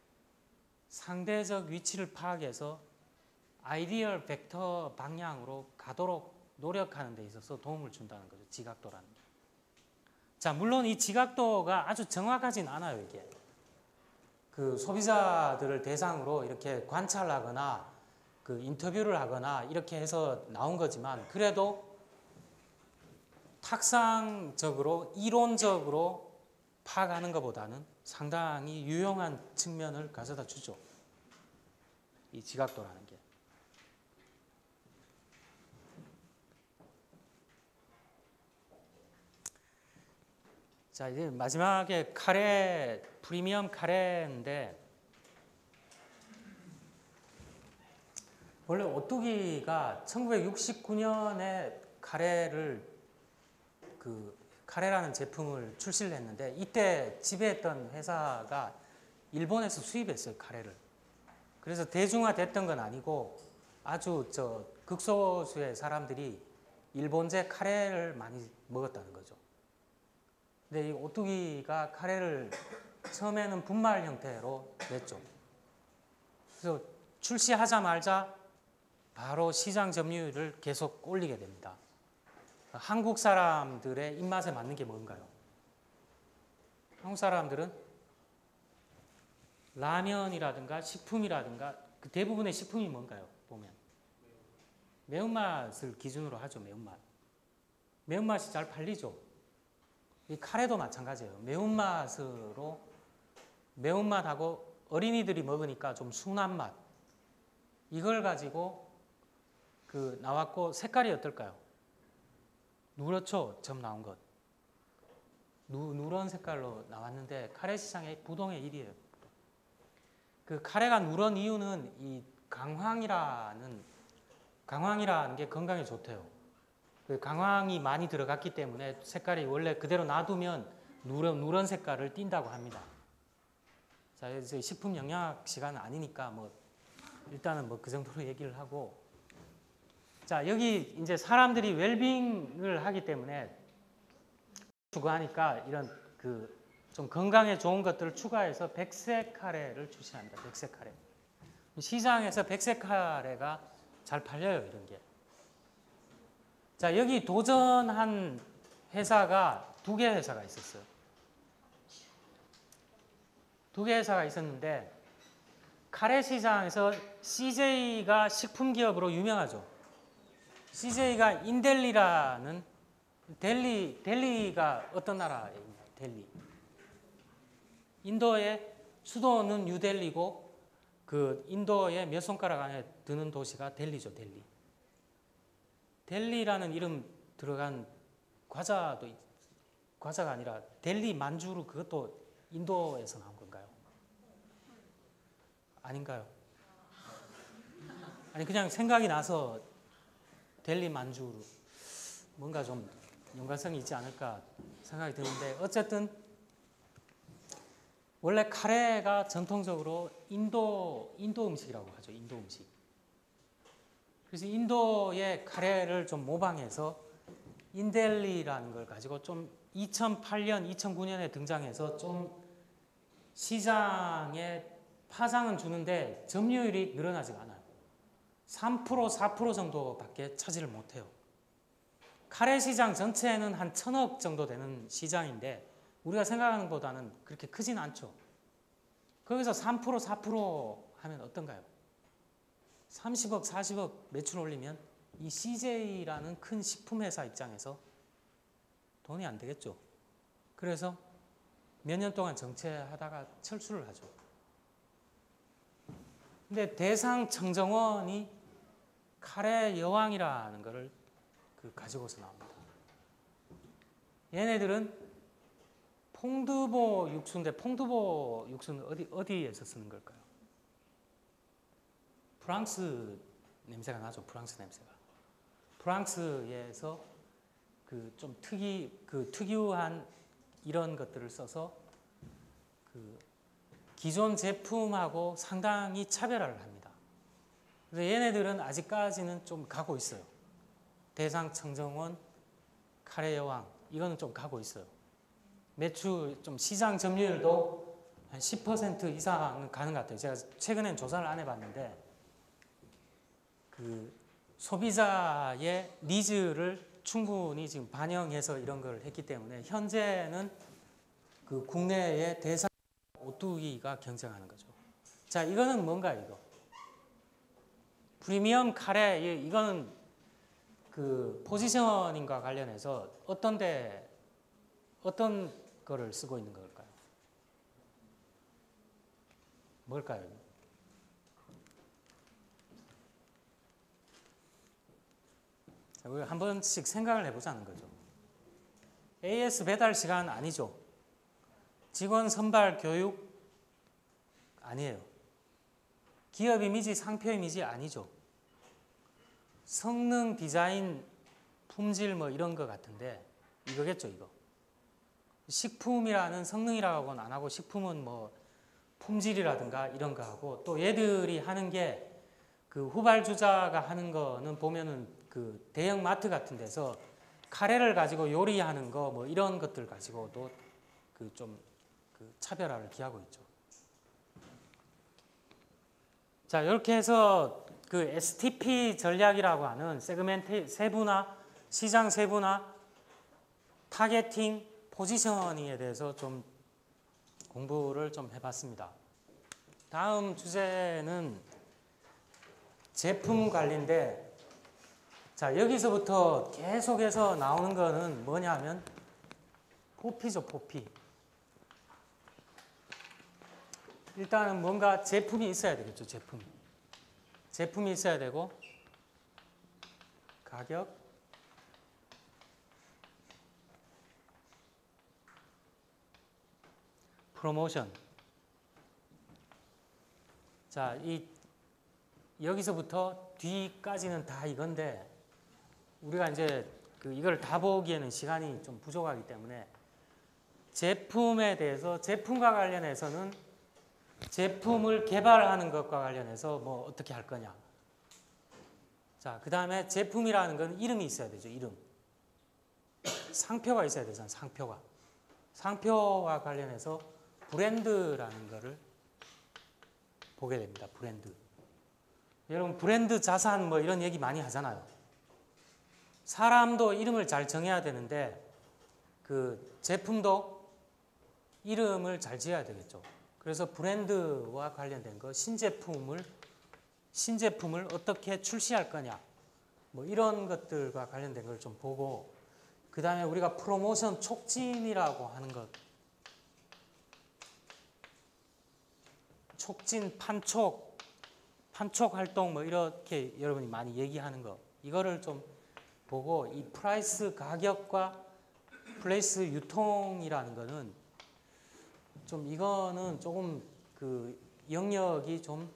상대적 위치를 파악해서 아이디얼 벡터 방향으로 가도록 노력하는 데 있어서 도움을 준다는 거죠. 지각도라는 게. 자, 물론 이 지각도가 아주 정확하진 않아요, 이게. 그 소비자들을 대상으로 이렇게 관찰하거나 그 인터뷰를 하거나 이렇게 해서 나온 거지만 그래도 탁상적으로 이론적으로 파악하는 것보다는 상당히 유용한 측면을 가져다 주죠. 이 지각도라는 게. 자, 이제 마지막에 카레, 프리미엄 카레인데 원래 오뚜기가 1969년에 카레라는 제품을 출시를 했는데 이때 지배했던 회사가 일본에서 수입했어요, 카레를. 그래서 대중화됐던 건 아니고 아주 극소수의 사람들이 일본제 카레를 많이 먹었다는 거죠. 근데 이 오뚜기가 카레를 처음에는 분말 형태로 냈죠. 그래서 출시하자마자 바로 시장 점유율을 계속 올리게 됩니다. 한국 사람들의 입맛에 맞는 게 뭔가요? 한국 사람들은 라면이라든가 식품이라든가 그 대부분의 식품이 뭔가요? 보면 매운맛을 기준으로 하죠. 매운맛이 잘 팔리죠. 이 카레도 마찬가지예요. 매운맛하고 어린이들이 먹으니까 좀 순한 맛 이걸 가지고 나왔고 색깔이 어떨까요? 누렇죠. 점 나온 것. 누런 색깔로 나왔는데 카레 시장의 부동의 1위예요. 그 카레가 누런 이유는 이 강황이라는 게 건강에 좋대요. 그 강황이 많이 들어갔기 때문에 색깔이 원래 그대로 놔두면 누런 색깔을 띈다고 합니다. 자, 이제 식품 영양학 시간은 아니니까 일단은 그 정도로 얘기를 하고, 자, 여기 이제 사람들이 웰빙을 하기 때문에 추구하니까 이런 좀 건강에 좋은 것들을 추가해서 백색 카레를 출시합니다. 백색 카레. 시장에서 백색 카레가 잘 팔려요, 이런 게. 자, 여기 도전한 회사가 2개 회사가 있었어요. 2개 회사가 있었는데 카레 시장에서 CJ가 식품 기업으로 유명하죠. CJ가 인델리라는 델리가 어떤 나라예요? 델리. 인도의 수도는 뉴델리고 그 인도의 몇 손가락 안에 드는 도시가 델리죠, 델리. 델리라는 이름 들어간 과자가 아니라 델리 만주루 그것도 인도에서 나온 건가요? 아닌가요? 아니 그냥 생각이 나서 델리 만주루 뭔가 좀 연관성이 있지 않을까 생각이 드는데 어쨌든 원래 카레가 전통적으로 인도 음식이라고 하죠. 인도 음식. 그래서 인도의 카레를 좀 모방해서 인델리라는 걸 가지고 좀 2008년, 2009년에 등장해서 좀 시장에 파장은 주는데 점유율이 늘어나지가 않아요. 3%, 4% 정도밖에 차지를 못해요. 카레 시장 전체는 한 1000억 정도 되는 시장인데 우리가 생각하는 것보다는 그렇게 크진 않죠. 거기서 3%, 4% 하면 어떤가요? 30억, 40억 매출 올리면 이 CJ라는 큰 식품회사 입장에서 돈이 안 되겠죠. 그래서 몇 년 동안 정체하다가 철수를 하죠. 근데 대상청정원이 카레 여왕이라는 것을 가지고서 나옵니다. 얘네들은 퐁두보 육수인데 퐁두보 육수는 어디에서 쓰는 걸까요? 프랑스 냄새가 나죠. 프랑스 냄새가. 프랑스에서 좀 특유한 이런 것들을 써서 기존 제품하고 상당히 차별화를 합니다. 그래서 얘네들은 아직까지는 좀 가고 있어요. 대상청정원, 카레 여왕 이거는 좀 가고 있어요. 매출 좀 시장 점유율도 한 10% 이상은 가는 것 같아요. 제가 최근엔 조사를 안 해봤는데 소비자의 니즈를 충분히 지금 반영해서 이런 걸 했기 때문에 현재는 국내의 대상 오뚜기가 경쟁하는 거죠. 자, 이거는 뭔가 이거? 프리미엄 카레 이거는 포지셔닝과 관련해서 어떤 거를 쓰고 있는 걸까요? 뭘까요? 자, 우리 한 번씩 생각을 해보자는 거죠. AS 배달 시간 아니죠. 직원 선발 교육 아니에요. 기업 이미지, 상표 이미지 아니죠. 성능, 디자인, 품질 뭐 이런 거 같은데 이거겠죠, 이거. 식품이라는 성능이라고는 안 하고 식품은 뭐 품질이라든가 이런 거 하고 또 얘들이 하는 게 후발주자가 하는 거는 보면은 대형 마트 같은 데서 카레를 가지고 요리하는 거 뭐 이런 것들 가지고도 차별화를 기하고 있죠. 자, 이렇게 해서 STP 전략이라고 하는 세분화, 시장 세분화, 타겟팅, 포지셔닝에 대해서 좀 공부를 좀 해봤습니다. 다음 주제는 제품 관리인데, 자, 여기서부터 계속해서 나오는 거는 뭐냐 하면 포피죠, 포피. 일단은 뭔가 제품이 있어야 되겠죠, 제품이. 제품이 있어야 되고, 가격, 프로모션. 자, 여기서부터 뒤까지는 다 이건데, 우리가 이제 이걸 다 보기에는 시간이 좀 부족하기 때문에 제품에 대해서, 제품과 관련해서는 제품을 개발하는 것과 관련해서 뭐 어떻게 할 거냐. 자, 그 다음에 제품이라는 건 이름이 있어야 되죠, 이름. 상표가 있어야 되잖아요, 상표가. 상표와 관련해서 브랜드라는 거를 보게 됩니다, 브랜드. 여러분, 브랜드 자산 뭐 이런 얘기 많이 하잖아요. 사람도 이름을 잘 정해야 되는데 제품도 이름을 잘 지어야 되겠죠. 그래서 브랜드와 관련된 거, 신제품을 어떻게 출시할 거냐, 뭐 이런 것들과 관련된 걸 좀 보고, 그 다음에 우리가 프로모션 촉진이라고 하는 것, 촉진, 판촉 활동 뭐 이렇게 여러분이 많이 얘기하는 거, 이거를 좀 보고, 이 프라이스, 가격과 플레이스, 유통이라는 거는 이거는 조금 영역이 좀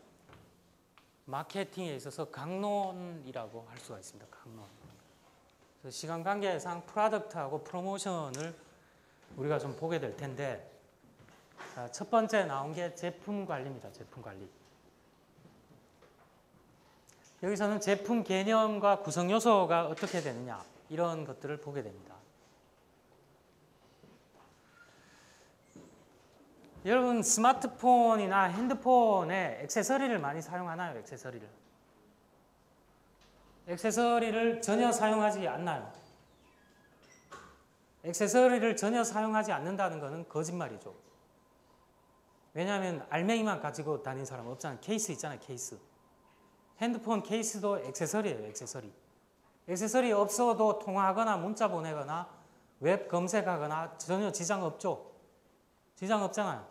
마케팅에 있어서 강론이라고 할 수가 있습니다. 강론. 그래서 시간 관계상 프로덕트하고 프로모션을 우리가 좀 보게 될 텐데, 첫 번째 나온 게 제품 관리입니다. 제품 관리. 여기서는 제품 개념과 구성 요소가 어떻게 되느냐 이런 것들을 보게 됩니다. 여러분 스마트폰이나 핸드폰에 액세서리를 많이 사용하나요? 액세서리를 전혀 사용하지 않나요? 액세서리를 전혀 사용하지 않는다는 것은 거짓말이죠. 왜냐하면 알맹이만 가지고 다니는 사람 없잖아요. 케이스 있잖아요. 케이스. 핸드폰 케이스도 액세서리예요. 액세서리 없어도 통화하거나 문자 보내거나 웹 검색하거나 전혀 지장 없죠. 지장 없잖아요.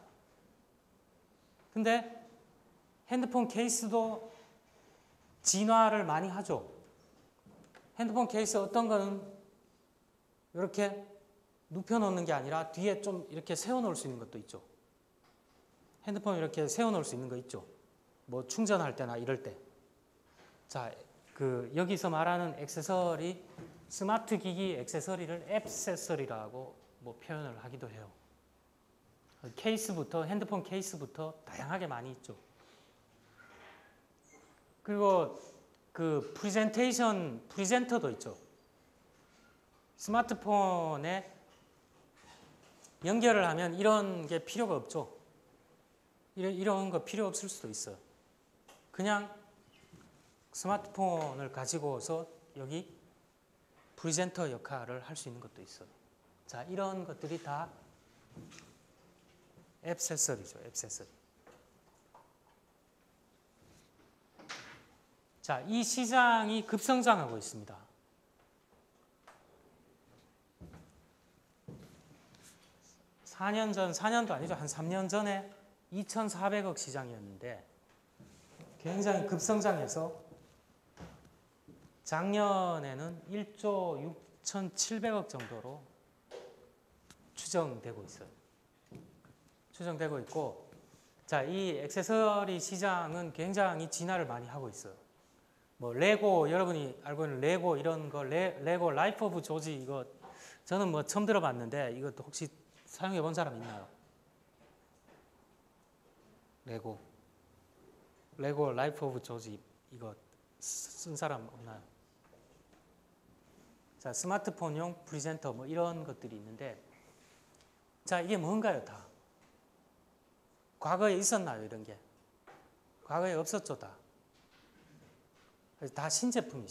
근데 핸드폰 케이스도 진화를 많이 하죠. 핸드폰 케이스 어떤 거는 이렇게 눕혀놓는 게 아니라 뒤에 좀 이렇게 세워놓을 수 있는 것도 있죠. 핸드폰 이렇게 세워놓을 수 있는 거 있죠. 뭐 충전할 때나 이럴 때. 자, 여기서 말하는 액세서리, 스마트 기기 액세서리를 액세서리라고 뭐 표현을 하기도 해요. 케이스부터 핸드폰 케이스부터 다양하게 많이 있죠. 그리고 프리젠터도 있죠. 스마트폰에 연결을 하면 이런 게 필요가 없죠. 이런 거 필요 없을 수도 있어요. 그냥 스마트폰을 가지고서 여기 프리젠터 역할을 할 수 있는 것도 있어요. 자, 이런 것들이 다 액세서리죠. 액세서리. 자, 이 시장이 급성장하고 있습니다. 전 4년도 아니죠. 한 3년 전에 2,400억 시장이었는데 굉장히 급성장해서 작년에는 1조 6,700억 정도로 추정되고 있어요. 추정되고 있고, 자, 이 액세서리 시장은 굉장히 진화를 많이 하고 있어요. 뭐 레고, 여러분이 알고 있는 레고 이런 거, 레고 라이프 오브 조지 이거 저는 뭐 처음 들어봤는데 이것도 혹시 사용해 본 사람 있나요? 레고 라이프 오브 조지 이거 쓴 사람 없나요? 자, 스마트폰용 프리젠터 뭐 이런 것들이 있는데, 자, 이게 뭔가요? 다 과거에 있었나요? 이런 게 과거에 없었죠. 다 신제품이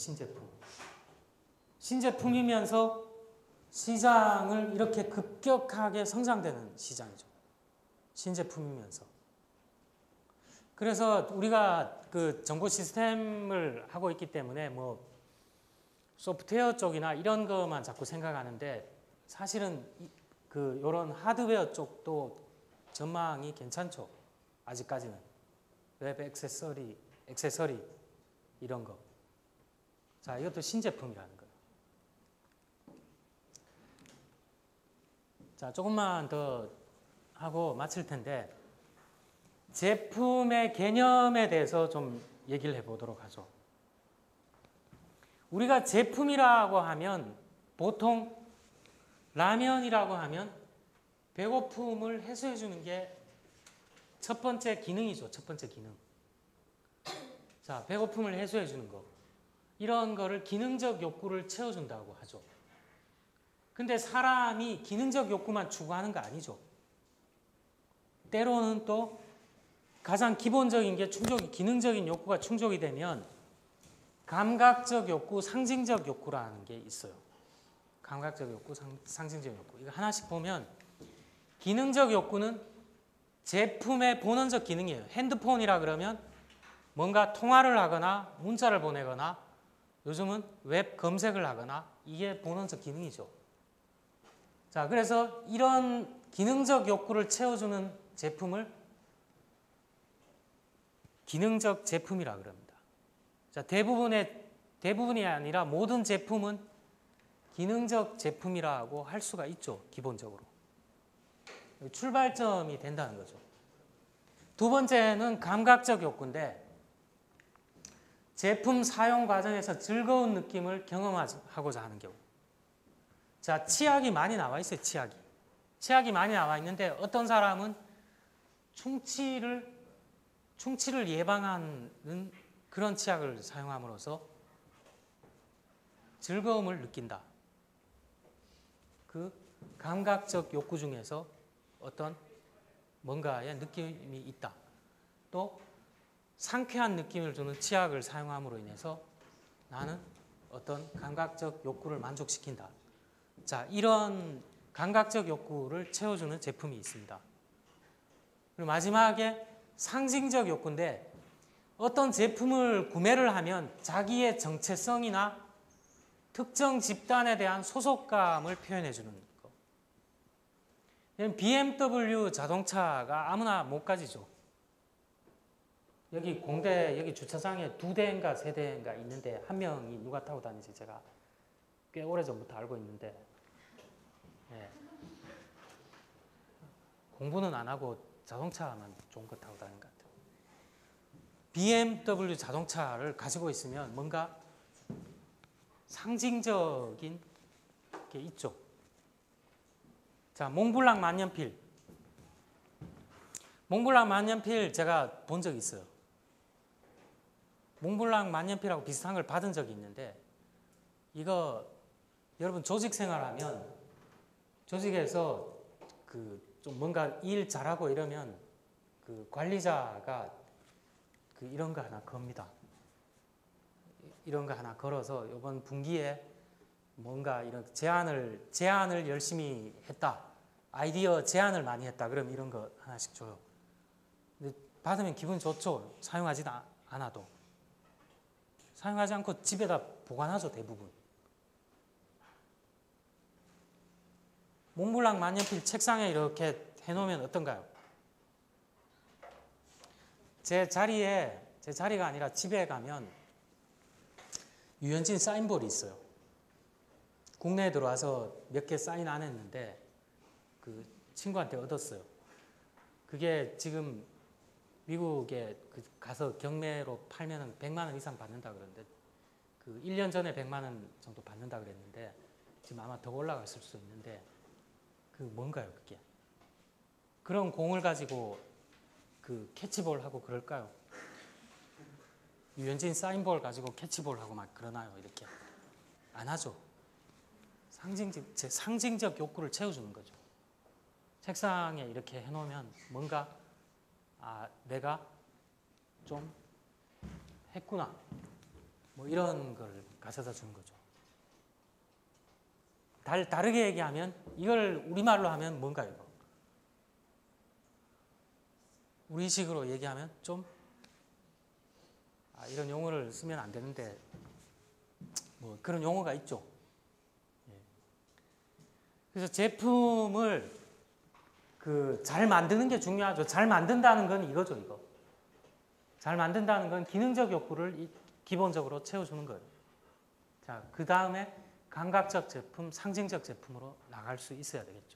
신제품이면서 시장을 이렇게 급격하게 성장되는 시장이죠. 신제품이면서. 그래서 우리가 그 정보 시스템을 하고 있기 때문에 뭐 소프트웨어 쪽이나 이런 것만 자꾸 생각하는데 사실은 요런 하드웨어 쪽도 전망이 괜찮죠. 아직까지는. 웹 액세서리 이런 거. 자, 이것도 신제품이라는 거예요. 자, 조금만 더 하고 마칠 텐데 제품의 개념에 대해서 좀 얘기를 해보도록 하죠. 우리가 제품이라고 하면 보통 라면이라고 하면 배고픔을 해소해 주는 게 첫 번째 기능이죠. 첫 번째 기능. 자, 배고픔을 해소해 주는 거. 이런 거를 기능적 욕구를 채워준다고 하죠. 근데 사람이 기능적 욕구만 추구하는 거 아니죠. 때로는 또 가장 기본적인 게 기능적인 욕구가 충족이 되면 감각적 욕구, 상징적 욕구라는 게 있어요. 감각적 욕구, 상징적 욕구. 이거 하나씩 보면 기능적 욕구는 제품의 본원적 기능이에요. 핸드폰이라 그러면 뭔가 통화를 하거나 문자를 보내거나 요즘은 웹 검색을 하거나 이게 본원적 기능이죠. 자, 그래서 이런 기능적 욕구를 채워주는 제품을 기능적 제품이라 그럽니다. 자, 대부분이 아니라 모든 제품은 기능적 제품이라고 할 수가 있죠. 기본적으로. 출발점이 된다는 거죠. 두 번째는 감각적 욕구인데 제품 사용 과정에서 즐거운 느낌을 경험하고자 하는 경우. 자, 치약이 많이 나와 있어요. 치약이 많이 나와 있는데 어떤 사람은 충치를 예방하는 그런 치약을 사용함으로써 즐거움을 느낀다. 그 감각적 욕구 중에서 어떤 뭔가의 느낌이 있다. 또 상쾌한 느낌을 주는 치약을 사용함으로 인해서 나는 어떤 감각적 욕구를 만족시킨다. 자, 이런 감각적 욕구를 채워주는 제품이 있습니다. 그리고 마지막에 상징적 욕구인데 어떤 제품을 구매를 하면 자기의 정체성이나 특정 집단에 대한 소속감을 표현해 주는 거. BMW 자동차가 아무나 못 가지죠. 여기 공대 여기 주차장에 2대인가 3대인가 있는데 한 명이 누가 타고 다니지 제가 꽤 오래전부터 알고 있는데 네. 공부는 안 하고 자동차만 좋은 거 타고 다니는 것 같아요. BMW 자동차를 가지고 있으면 뭔가 상징적인 게 있죠. 자, 몽블랑 만년필. 몽블랑 만년필 제가 본 적이 있어요. 몽블랑 만년필하고 비슷한 걸 받은 적이 있는데 이거 여러분 조직 생활하면 조직에서 그 좀 뭔가 일 잘하고 이러면 그 관리자가 그 이런 거 하나 겁니다. 이런 거 하나 걸어서 이번 분기에 뭔가 이런 제안을 열심히 했다. 아이디어 제안을 많이 했다. 그럼 이런 거 하나씩 줘요. 근데 받으면 기분 좋죠. 사용하지 않아도. 사용하지 않고 집에다 보관하죠, 대부분. 몽블랑 만년필 책상에 이렇게 해놓으면 어떤가요? 제 자리가 아니라 집에 가면 유현진 사인볼이 있어요. 국내에 들어와서 몇 개 사인 안 했는데 그 친구한테 얻었어요. 그게 지금 미국에 가서 경매로 팔면 100만 원 이상 받는다 그러는데 그 1년 전에 100만 원 정도 받는다 그랬는데 지금 아마 더 올라갔을 수도 있는데 그 뭔가요 그게? 그런 공을 가지고 그 캐치볼 하고 그럴까요? 유현진 사인볼 가지고 캐치볼 하고 막 그러나요? 이렇게 안 하죠. 상징적 욕구를 채워주는 거죠. 책상에 이렇게 해놓으면 뭔가 내가 좀 했구나 뭐 이런 걸 가져다 주는 거죠. 다르게 얘기하면 이걸 우리말로 하면 뭔가요? 이거? 우리식으로 얘기하면 좀 이런 용어를 쓰면 안 되는데 뭐 그런 용어가 있죠. 그래서 제품을 잘 만드는 게 중요하죠. 잘 만든다는 건 이거죠, 이거. 잘 만든다는 건 기능적 욕구를 기본적으로 채워주는 거예요. 자, 그 다음에 감각적 제품, 상징적 제품으로 나갈 수 있어야 되겠죠.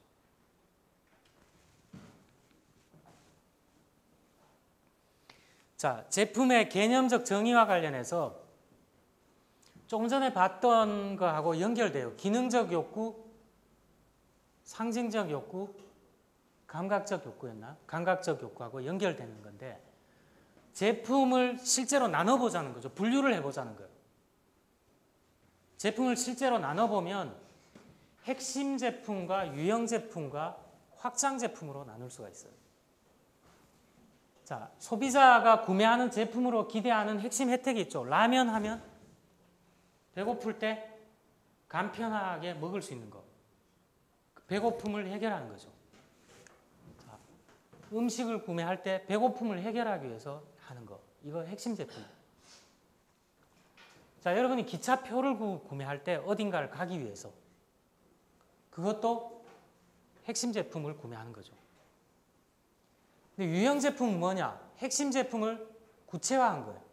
자, 제품의 개념적 정의와 관련해서 조금 전에 봤던 거하고 연결돼요. 기능적 욕구, 상징적 욕구, 감각적 욕구였나? 감각적 욕구하고 연결되는 건데 제품을 실제로 나눠보자는 거죠. 분류를 해보자는 거예요. 제품을 실제로 나눠보면 핵심 제품과 유형 제품과 확장 제품으로 나눌 수가 있어요. 자, 소비자가 구매하는 제품으로 기대하는 핵심 혜택이 있죠. 라면 하면 배고플 때 간편하게 먹을 수 있는 거. 배고픔을 해결하는 거죠. 자, 음식을 구매할 때 배고픔을 해결하기 위해서 하는 거. 이거 핵심 제품. 자, 여러분이 기차표를 구매할 때 어딘가를 가기 위해서 그것도 핵심 제품을 구매하는 거죠. 근데 유형 제품은 뭐냐? 핵심 제품을 구체화한 거예요.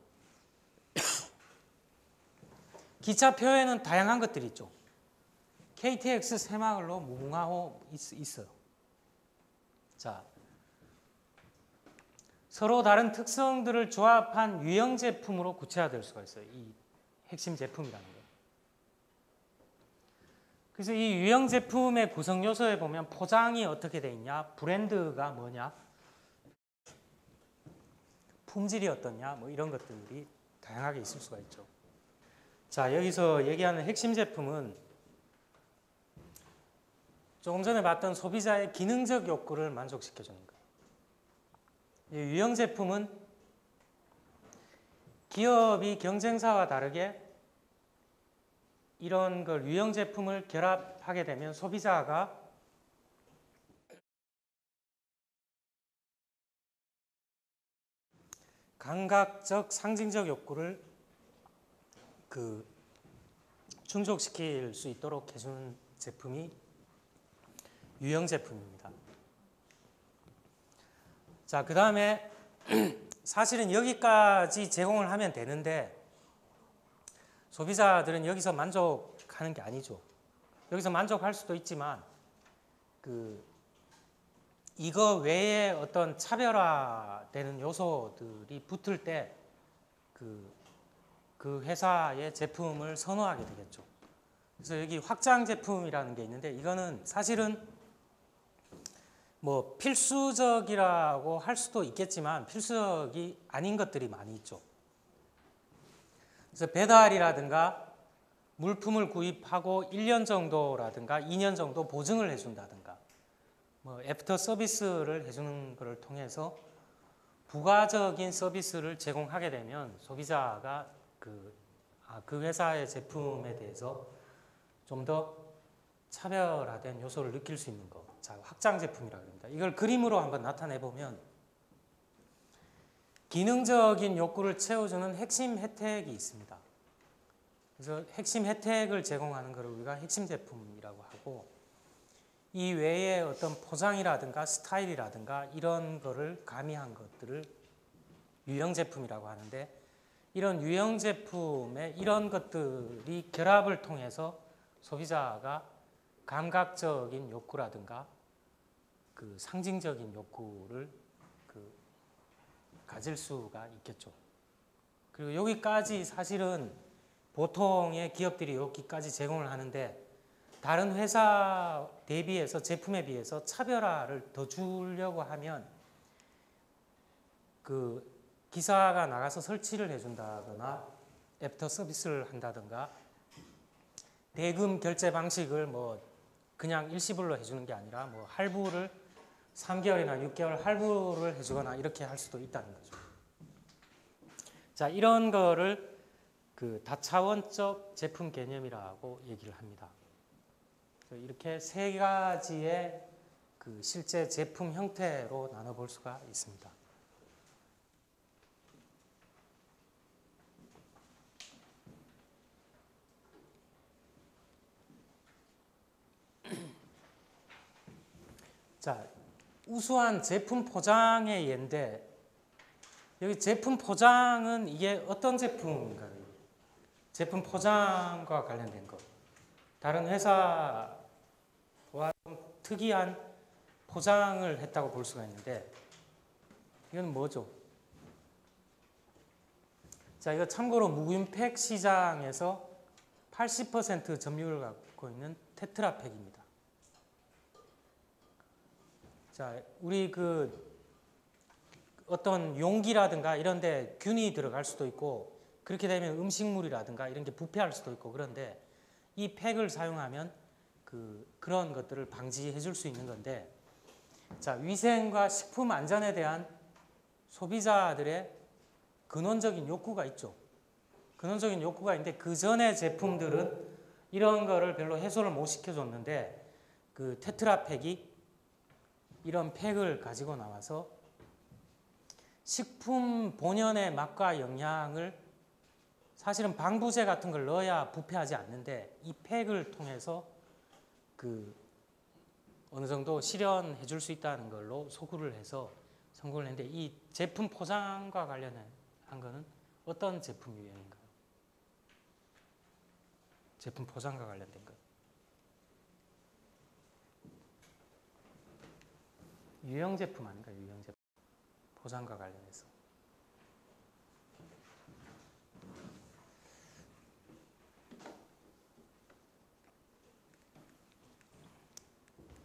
기차표에는 다양한 것들이 있죠. KTX 새마을로 무궁화호 있어요. 자, 서로 다른 특성들을 조합한 유형 제품으로 구체화될 수가 있어요. 이 핵심 제품이라는 거예요. 그래서 이 유형 제품의 구성 요소에 보면 포장이 어떻게 돼 있냐, 브랜드가 뭐냐, 품질이 어떠냐, 뭐 이런 것들이 다양하게 있을 수가 있죠. 자, 여기서 얘기하는 핵심 제품은 조금 전에 봤던 소비자의 기능적 욕구를 만족시켜주는 거예요. 유형 제품은 기업이 경쟁사와 다르게 이런 걸 유형 제품을 결합하게 되면 소비자가 감각적, 상징적 욕구를 충족시킬 수 있도록 해주는 제품이 유형 제품입니다. 자, 그 다음에 사실은 여기까지 제공을 하면 되는데 소비자들은 여기서 만족하는 게 아니죠. 여기서 만족할 수도 있지만 이거 외에 어떤 차별화되는 요소들이 붙을 때 그 회사의 제품을 선호하게 되겠죠. 그래서 여기 확장 제품이라는 게 있는데 이거는 사실은 뭐 필수적이라고 할 수도 있겠지만 필수적이 아닌 것들이 많이 있죠. 그래서 배달이라든가 물품을 구입하고 1년 정도라든가 2년 정도 보증을 해준다든가 뭐 애프터 서비스를 해주는 것을 통해서 부가적인 서비스를 제공하게 되면 소비자가 그 회사의 제품에 대해서 좀 더 차별화된 요소를 느낄 수 있는 것. 자, 확장 제품이라고 합니다. 이걸 그림으로 한번 나타내 보면 기능적인 욕구를 채워주는 핵심 혜택이 있습니다. 그래서 핵심 혜택을 제공하는 것을 우리가 핵심 제품이라고 하고 이 외에 어떤 포장이라든가 스타일이라든가 이런 거를 가미한 것들을 유형 제품이라고 하는데 이런 유형 제품의 이런 것들이 결합을 통해서 소비자가 감각적인 욕구라든가 상징적인 욕구를 가질 수가 있겠죠. 그리고 여기까지 사실은 보통의 기업들이 여기까지 제공을 하는데 다른 회사 대비해서 제품에 비해서 차별화를 더 주려고 하면 기사가 나가서 설치를 해준다거나 애프터 서비스를 한다든가 대금 결제 방식을 뭐 그냥 일시불로 해주는 게 아니라 뭐 할부를 3개월이나 6개월 할부를 해주거나 이렇게 할 수도 있다는 거죠. 자, 이런 거를 다차원적 제품 개념이라고 얘기를 합니다. 이렇게 세 가지의 실제 제품 형태로 나눠볼 수가 있습니다. 자, 우수한 제품 포장의 예인데 여기 제품 포장은 이게 어떤 제품인가요? 제품 포장과 관련된 것. 다른 회사와 좀 특이한 포장을 했다고 볼 수가 있는데 이건 뭐죠? 자, 이거 참고로 무균팩 시장에서 80% 점유율을 갖고 있는 테트라팩입니다. 자, 우리 어떤 용기라든가 이런 데 균이 들어갈 수도 있고 그렇게 되면 음식물이라든가 이런 게 부패할 수도 있고 그런데 이 팩을 사용하면 그런 것들을 방지해 줄 수 있는 건데 자, 위생과 식품 안전에 대한 소비자들의 근원적인 욕구가 있죠. 근원적인 욕구가 있는데 그 전에 제품들은 이런 거를 별로 해소를 못 시켜줬는데 테트라팩이 이런 팩을 가지고 나와서 식품 본연의 맛과 영양을 사실은 방부제 같은 걸 넣어야 부패하지 않는데 이 팩을 통해서 어느 정도 실현해 줄 수 있다는 걸로 소구를 해서 성공을 했는데 이 제품 포장과 관련한 거는 어떤 제품 유형인가요? 제품 포장과 관련된 것. 유형 제품 아닌가요? 유형 제품. 포장과 관련해서.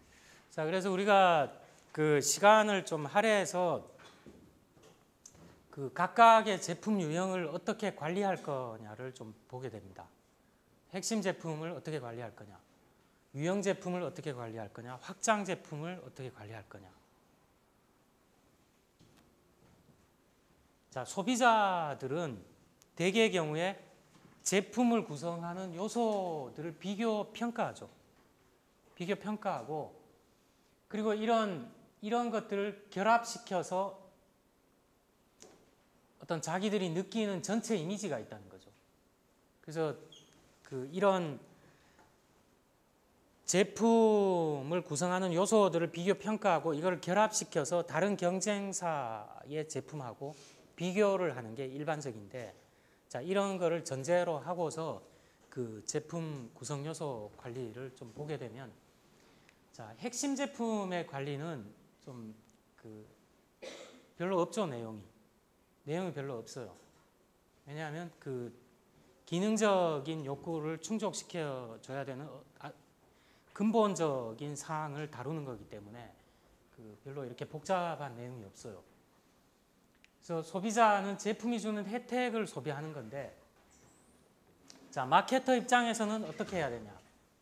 자, 그래서 우리가 시간을 좀 할애해서 그 각각의 제품 유형을 어떻게 관리할 거냐를 좀 보게 됩니다. 핵심 제품을 어떻게 관리할 거냐, 유형 제품을 어떻게 관리할 거냐, 확장 제품을 어떻게 관리할 거냐. 자, 소비자들은 대개의 경우에 제품을 구성하는 요소들을 비교 평가하죠. 비교 평가하고, 그리고 이런 것들을 결합시켜서 어떤 자기들이 느끼는 전체 이미지가 있다는 거죠. 그래서 이런 제품을 구성하는 요소들을 비교 평가하고 이걸 결합시켜서 다른 경쟁사의 제품하고 비교를 하는 게 일반적인데, 자, 이런 거를 전제로 하고서 그 제품 구성 요소 관리를 좀 보게 되면, 자, 핵심 제품의 관리는 좀 별로 없죠. 내용이 별로 없어요. 왜냐하면 그 기능적인 욕구를 충족시켜 줘야 되는 근본적인 사항을 다루는 거기 때문에 별로 이렇게 복잡한 내용이 없어요. 그래서 소비자는 제품이 주는 혜택을 소비하는 건데, 자, 마케터 입장에서는 어떻게 해야 되냐?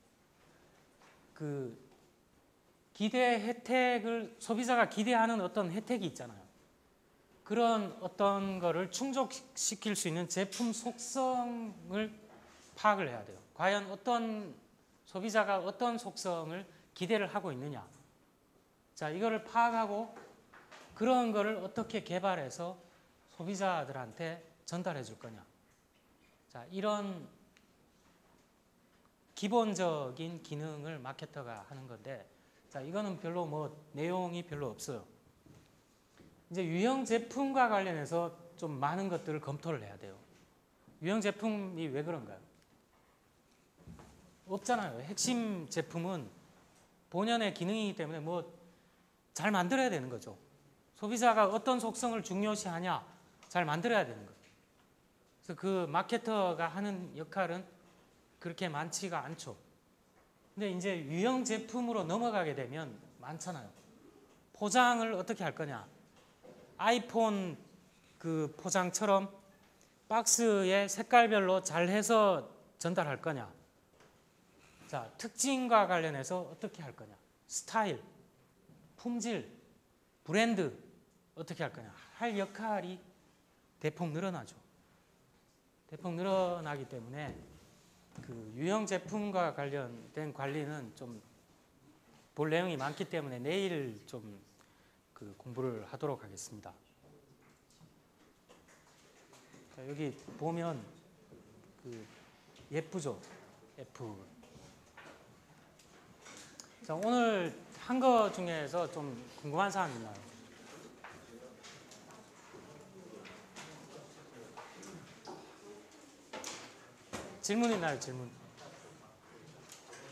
기대 혜택을, 소비자가 기대하는 어떤 혜택이 있잖아요. 그런 어떤 거를 충족시킬 수 있는 제품 속성을 파악을 해야 돼요. 과연 소비자가 어떤 속성을 기대를 하고 있느냐. 자, 이거를 파악하고 그런 거를 어떻게 개발해서 소비자들한테 전달해 줄 거냐. 자, 이런 기본적인 기능을 마케터가 하는 건데, 자, 이거는 별로 내용이 별로 없어요. 이제 유형 제품과 관련해서 좀 많은 것들을 검토를 해야 돼요. 유형 제품이 왜 그런가요? 없잖아요. 핵심 제품은 본연의 기능이기 때문에 잘 만들어야 되는 거죠. 소비자가 어떤 속성을 중요시하냐, 잘 만들어야 되는 거죠. 그래서 그 마케터가 하는 역할은 그렇게 많지가 않죠. 근데 이제 유형 제품으로 넘어가게 되면 많잖아요. 포장을 어떻게 할 거냐. 아이폰 그 포장처럼 박스에 색깔별로 잘 해서 전달할 거냐. 자, 특징과 관련해서 어떻게 할 거냐. 스타일, 품질, 브랜드 어떻게 할 거냐. 할 역할이 대폭 늘어나죠. 대폭 늘어나기 때문에 유형 제품과 관련된 관리는 좀 볼 내용이 많기 때문에 내일 좀 공부를 하도록 하겠습니다. 자, 여기 보면 예쁘죠? F. 자, 오늘 한 거 중에서 좀 궁금한 사항이 있나요? 질문 있나요? 질문.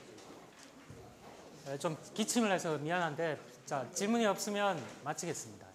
좀 기침을 해서 미안한데, 자, 질문이 없으면 마치겠습니다.